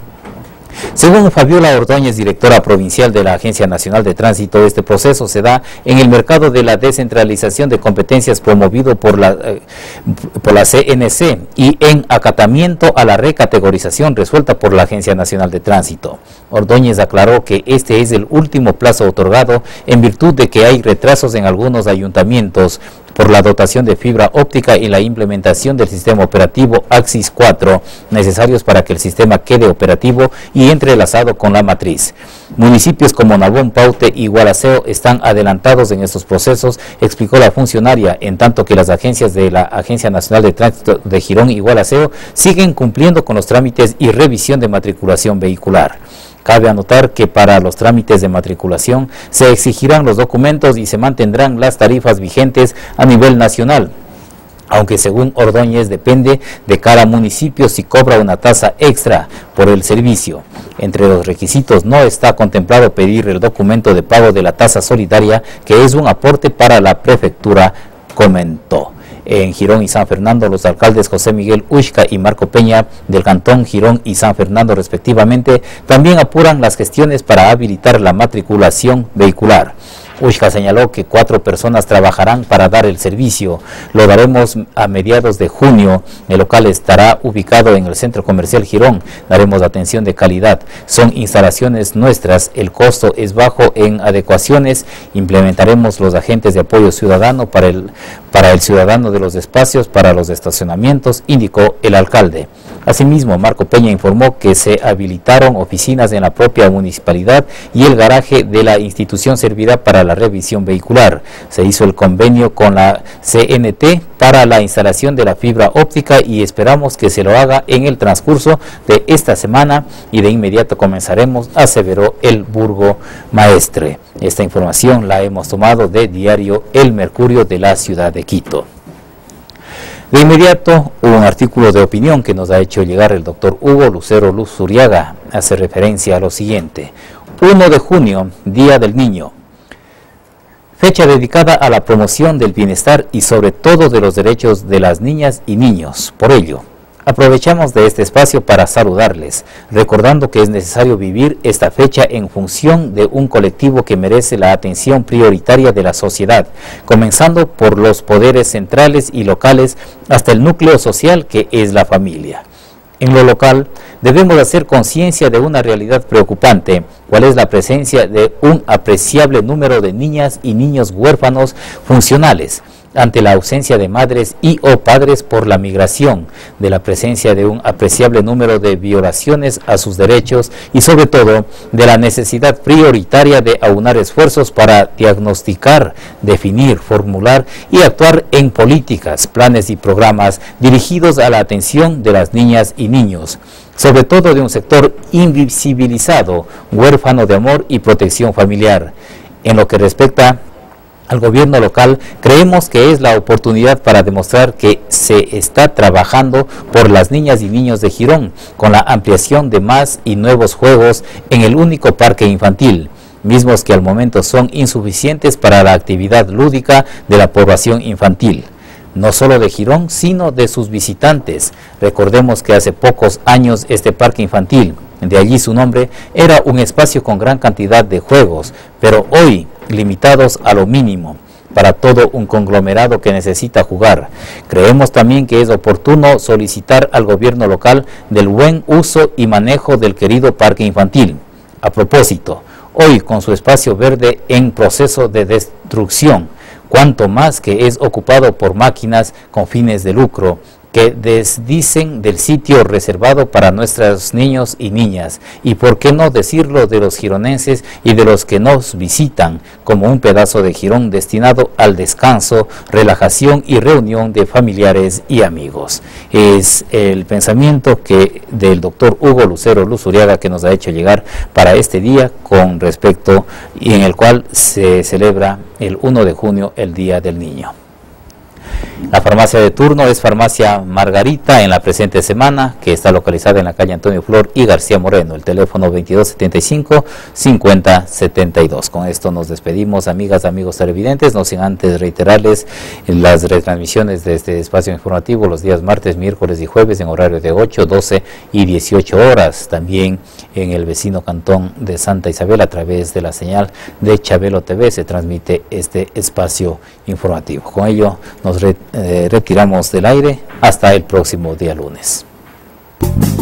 Según Fabiola Ordóñez, directora provincial de la Agencia Nacional de Tránsito, este proceso se da en el mercado de la descentralización de competencias promovido por la, eh, por la C N C y en acatamiento a la recategorización resuelta por la Agencia Nacional de Tránsito. Ordóñez aclaró que este es el último plazo otorgado en virtud de que hay retrasos en algunos ayuntamientos por la dotación de fibra óptica y la implementación del sistema operativo Axis cuatro, necesarios para que el sistema quede operativo y entrelazado con la matriz. Municipios como Nabón, Paute y Gualaceo están adelantados en estos procesos, explicó la funcionaria, en tanto que las agencias de la Agencia Nacional de Tránsito de Girón y Gualaceo siguen cumpliendo con los trámites y revisión de matriculación vehicular. Cabe anotar que para los trámites de matriculación se exigirán los documentos y se mantendrán las tarifas vigentes a nivel nacional, aunque según Ordóñez depende de cada municipio si cobra una tasa extra por el servicio. Entre los requisitos no está contemplado pedir el documento de pago de la tasa solidaria, que es un aporte para la prefectura, comentó. En Girón y San Fernando, los alcaldes José Miguel Ushka y Marco Peña del cantón Girón y San Fernando respectivamente también apuran las gestiones para habilitar la matriculación vehicular. Uxca señaló que cuatro personas trabajarán para dar el servicio. Lo daremos a mediados de junio. El local estará ubicado en el Centro Comercial Girón. Daremos atención de calidad. Son instalaciones nuestras. El costo es bajo en adecuaciones. Implementaremos los agentes de apoyo ciudadano para el, para el ciudadano de los espacios, para los estacionamientos, indicó el alcalde. Asimismo, Marco Peña informó que se habilitaron oficinas en la propia municipalidad y el garaje de la institución servirá para la revisión vehicular. Se hizo el convenio con la C N T para la instalación de la fibra óptica y esperamos que se lo haga en el transcurso de esta semana y de inmediato comenzaremos, aseveró el burgomaestre. Esta información la hemos tomado de diario El Mercurio de la ciudad de Quito. De inmediato, un artículo de opinión que nos ha hecho llegar el doctor Hugo Lucero Luzuriaga hace referencia a lo siguiente. primero de junio, Día del Niño. Fecha dedicada a la promoción del bienestar y sobre todo de los derechos de las niñas y niños. Por ello, aprovechamos de este espacio para saludarles, recordando que es necesario vivir esta fecha en función de un colectivo que merece la atención prioritaria de la sociedad, comenzando por los poderes centrales y locales hasta el núcleo social que es la familia. En lo local, debemos hacer conciencia de una realidad preocupante, cuál es la presencia de un apreciable número de niñas y niños huérfanos funcionales, ante la ausencia de madres y o padres por la migración, de la presencia de un apreciable número de violaciones a sus derechos y sobre todo de la necesidad prioritaria de aunar esfuerzos para diagnosticar, definir, formular y actuar en políticas, planes y programas dirigidos a la atención de las niñas y niños, sobre todo de un sector invisibilizado, huérfano de amor y protección familiar. En lo que respecta al gobierno local, creemos que es la oportunidad para demostrar que se está trabajando por las niñas y niños de Girón, con la ampliación de más y nuevos juegos en el único parque infantil, mismos que al momento son insuficientes para la actividad lúdica de la población infantil. No solo de Girón, sino de sus visitantes. Recordemos que hace pocos años este parque infantil, de allí su nombre, era un espacio con gran cantidad de juegos, pero hoy limitados a lo mínimo para todo un conglomerado que necesita jugar. Creemos también que es oportuno solicitar al gobierno local del buen uso y manejo del querido parque infantil. A propósito, hoy con su espacio verde en proceso de destrucción, cuanto más que es ocupado por máquinas con fines de lucro, que desdicen del sitio reservado para nuestros niños y niñas, y por qué no decirlo de los gironenses y de los que nos visitan, como un pedazo de Girón destinado al descanso, relajación y reunión de familiares y amigos. Es el pensamiento que del doctor Hugo Lucero Luzuriaga que nos ha hecho llegar para este día con respecto y en el cual se celebra el primero de junio el Día del Niño. La farmacia de turno es Farmacia Margarita en la presente semana, que está localizada en la calle Antonio Flor y García Moreno, el teléfono veintidós setenta y cinco, cincuenta setenta y dos. Con esto nos despedimos, amigas, amigos televidentes, no sin antes reiterarles las retransmisiones de este espacio informativo los días martes, miércoles y jueves en horario de ocho, doce y dieciocho horas, también en el vecino cantón de Santa Isabel a través de la señal de Chabelo T V se transmite este espacio informativo. Con ello nos re, eh, retiramos del aire hasta el próximo día lunes.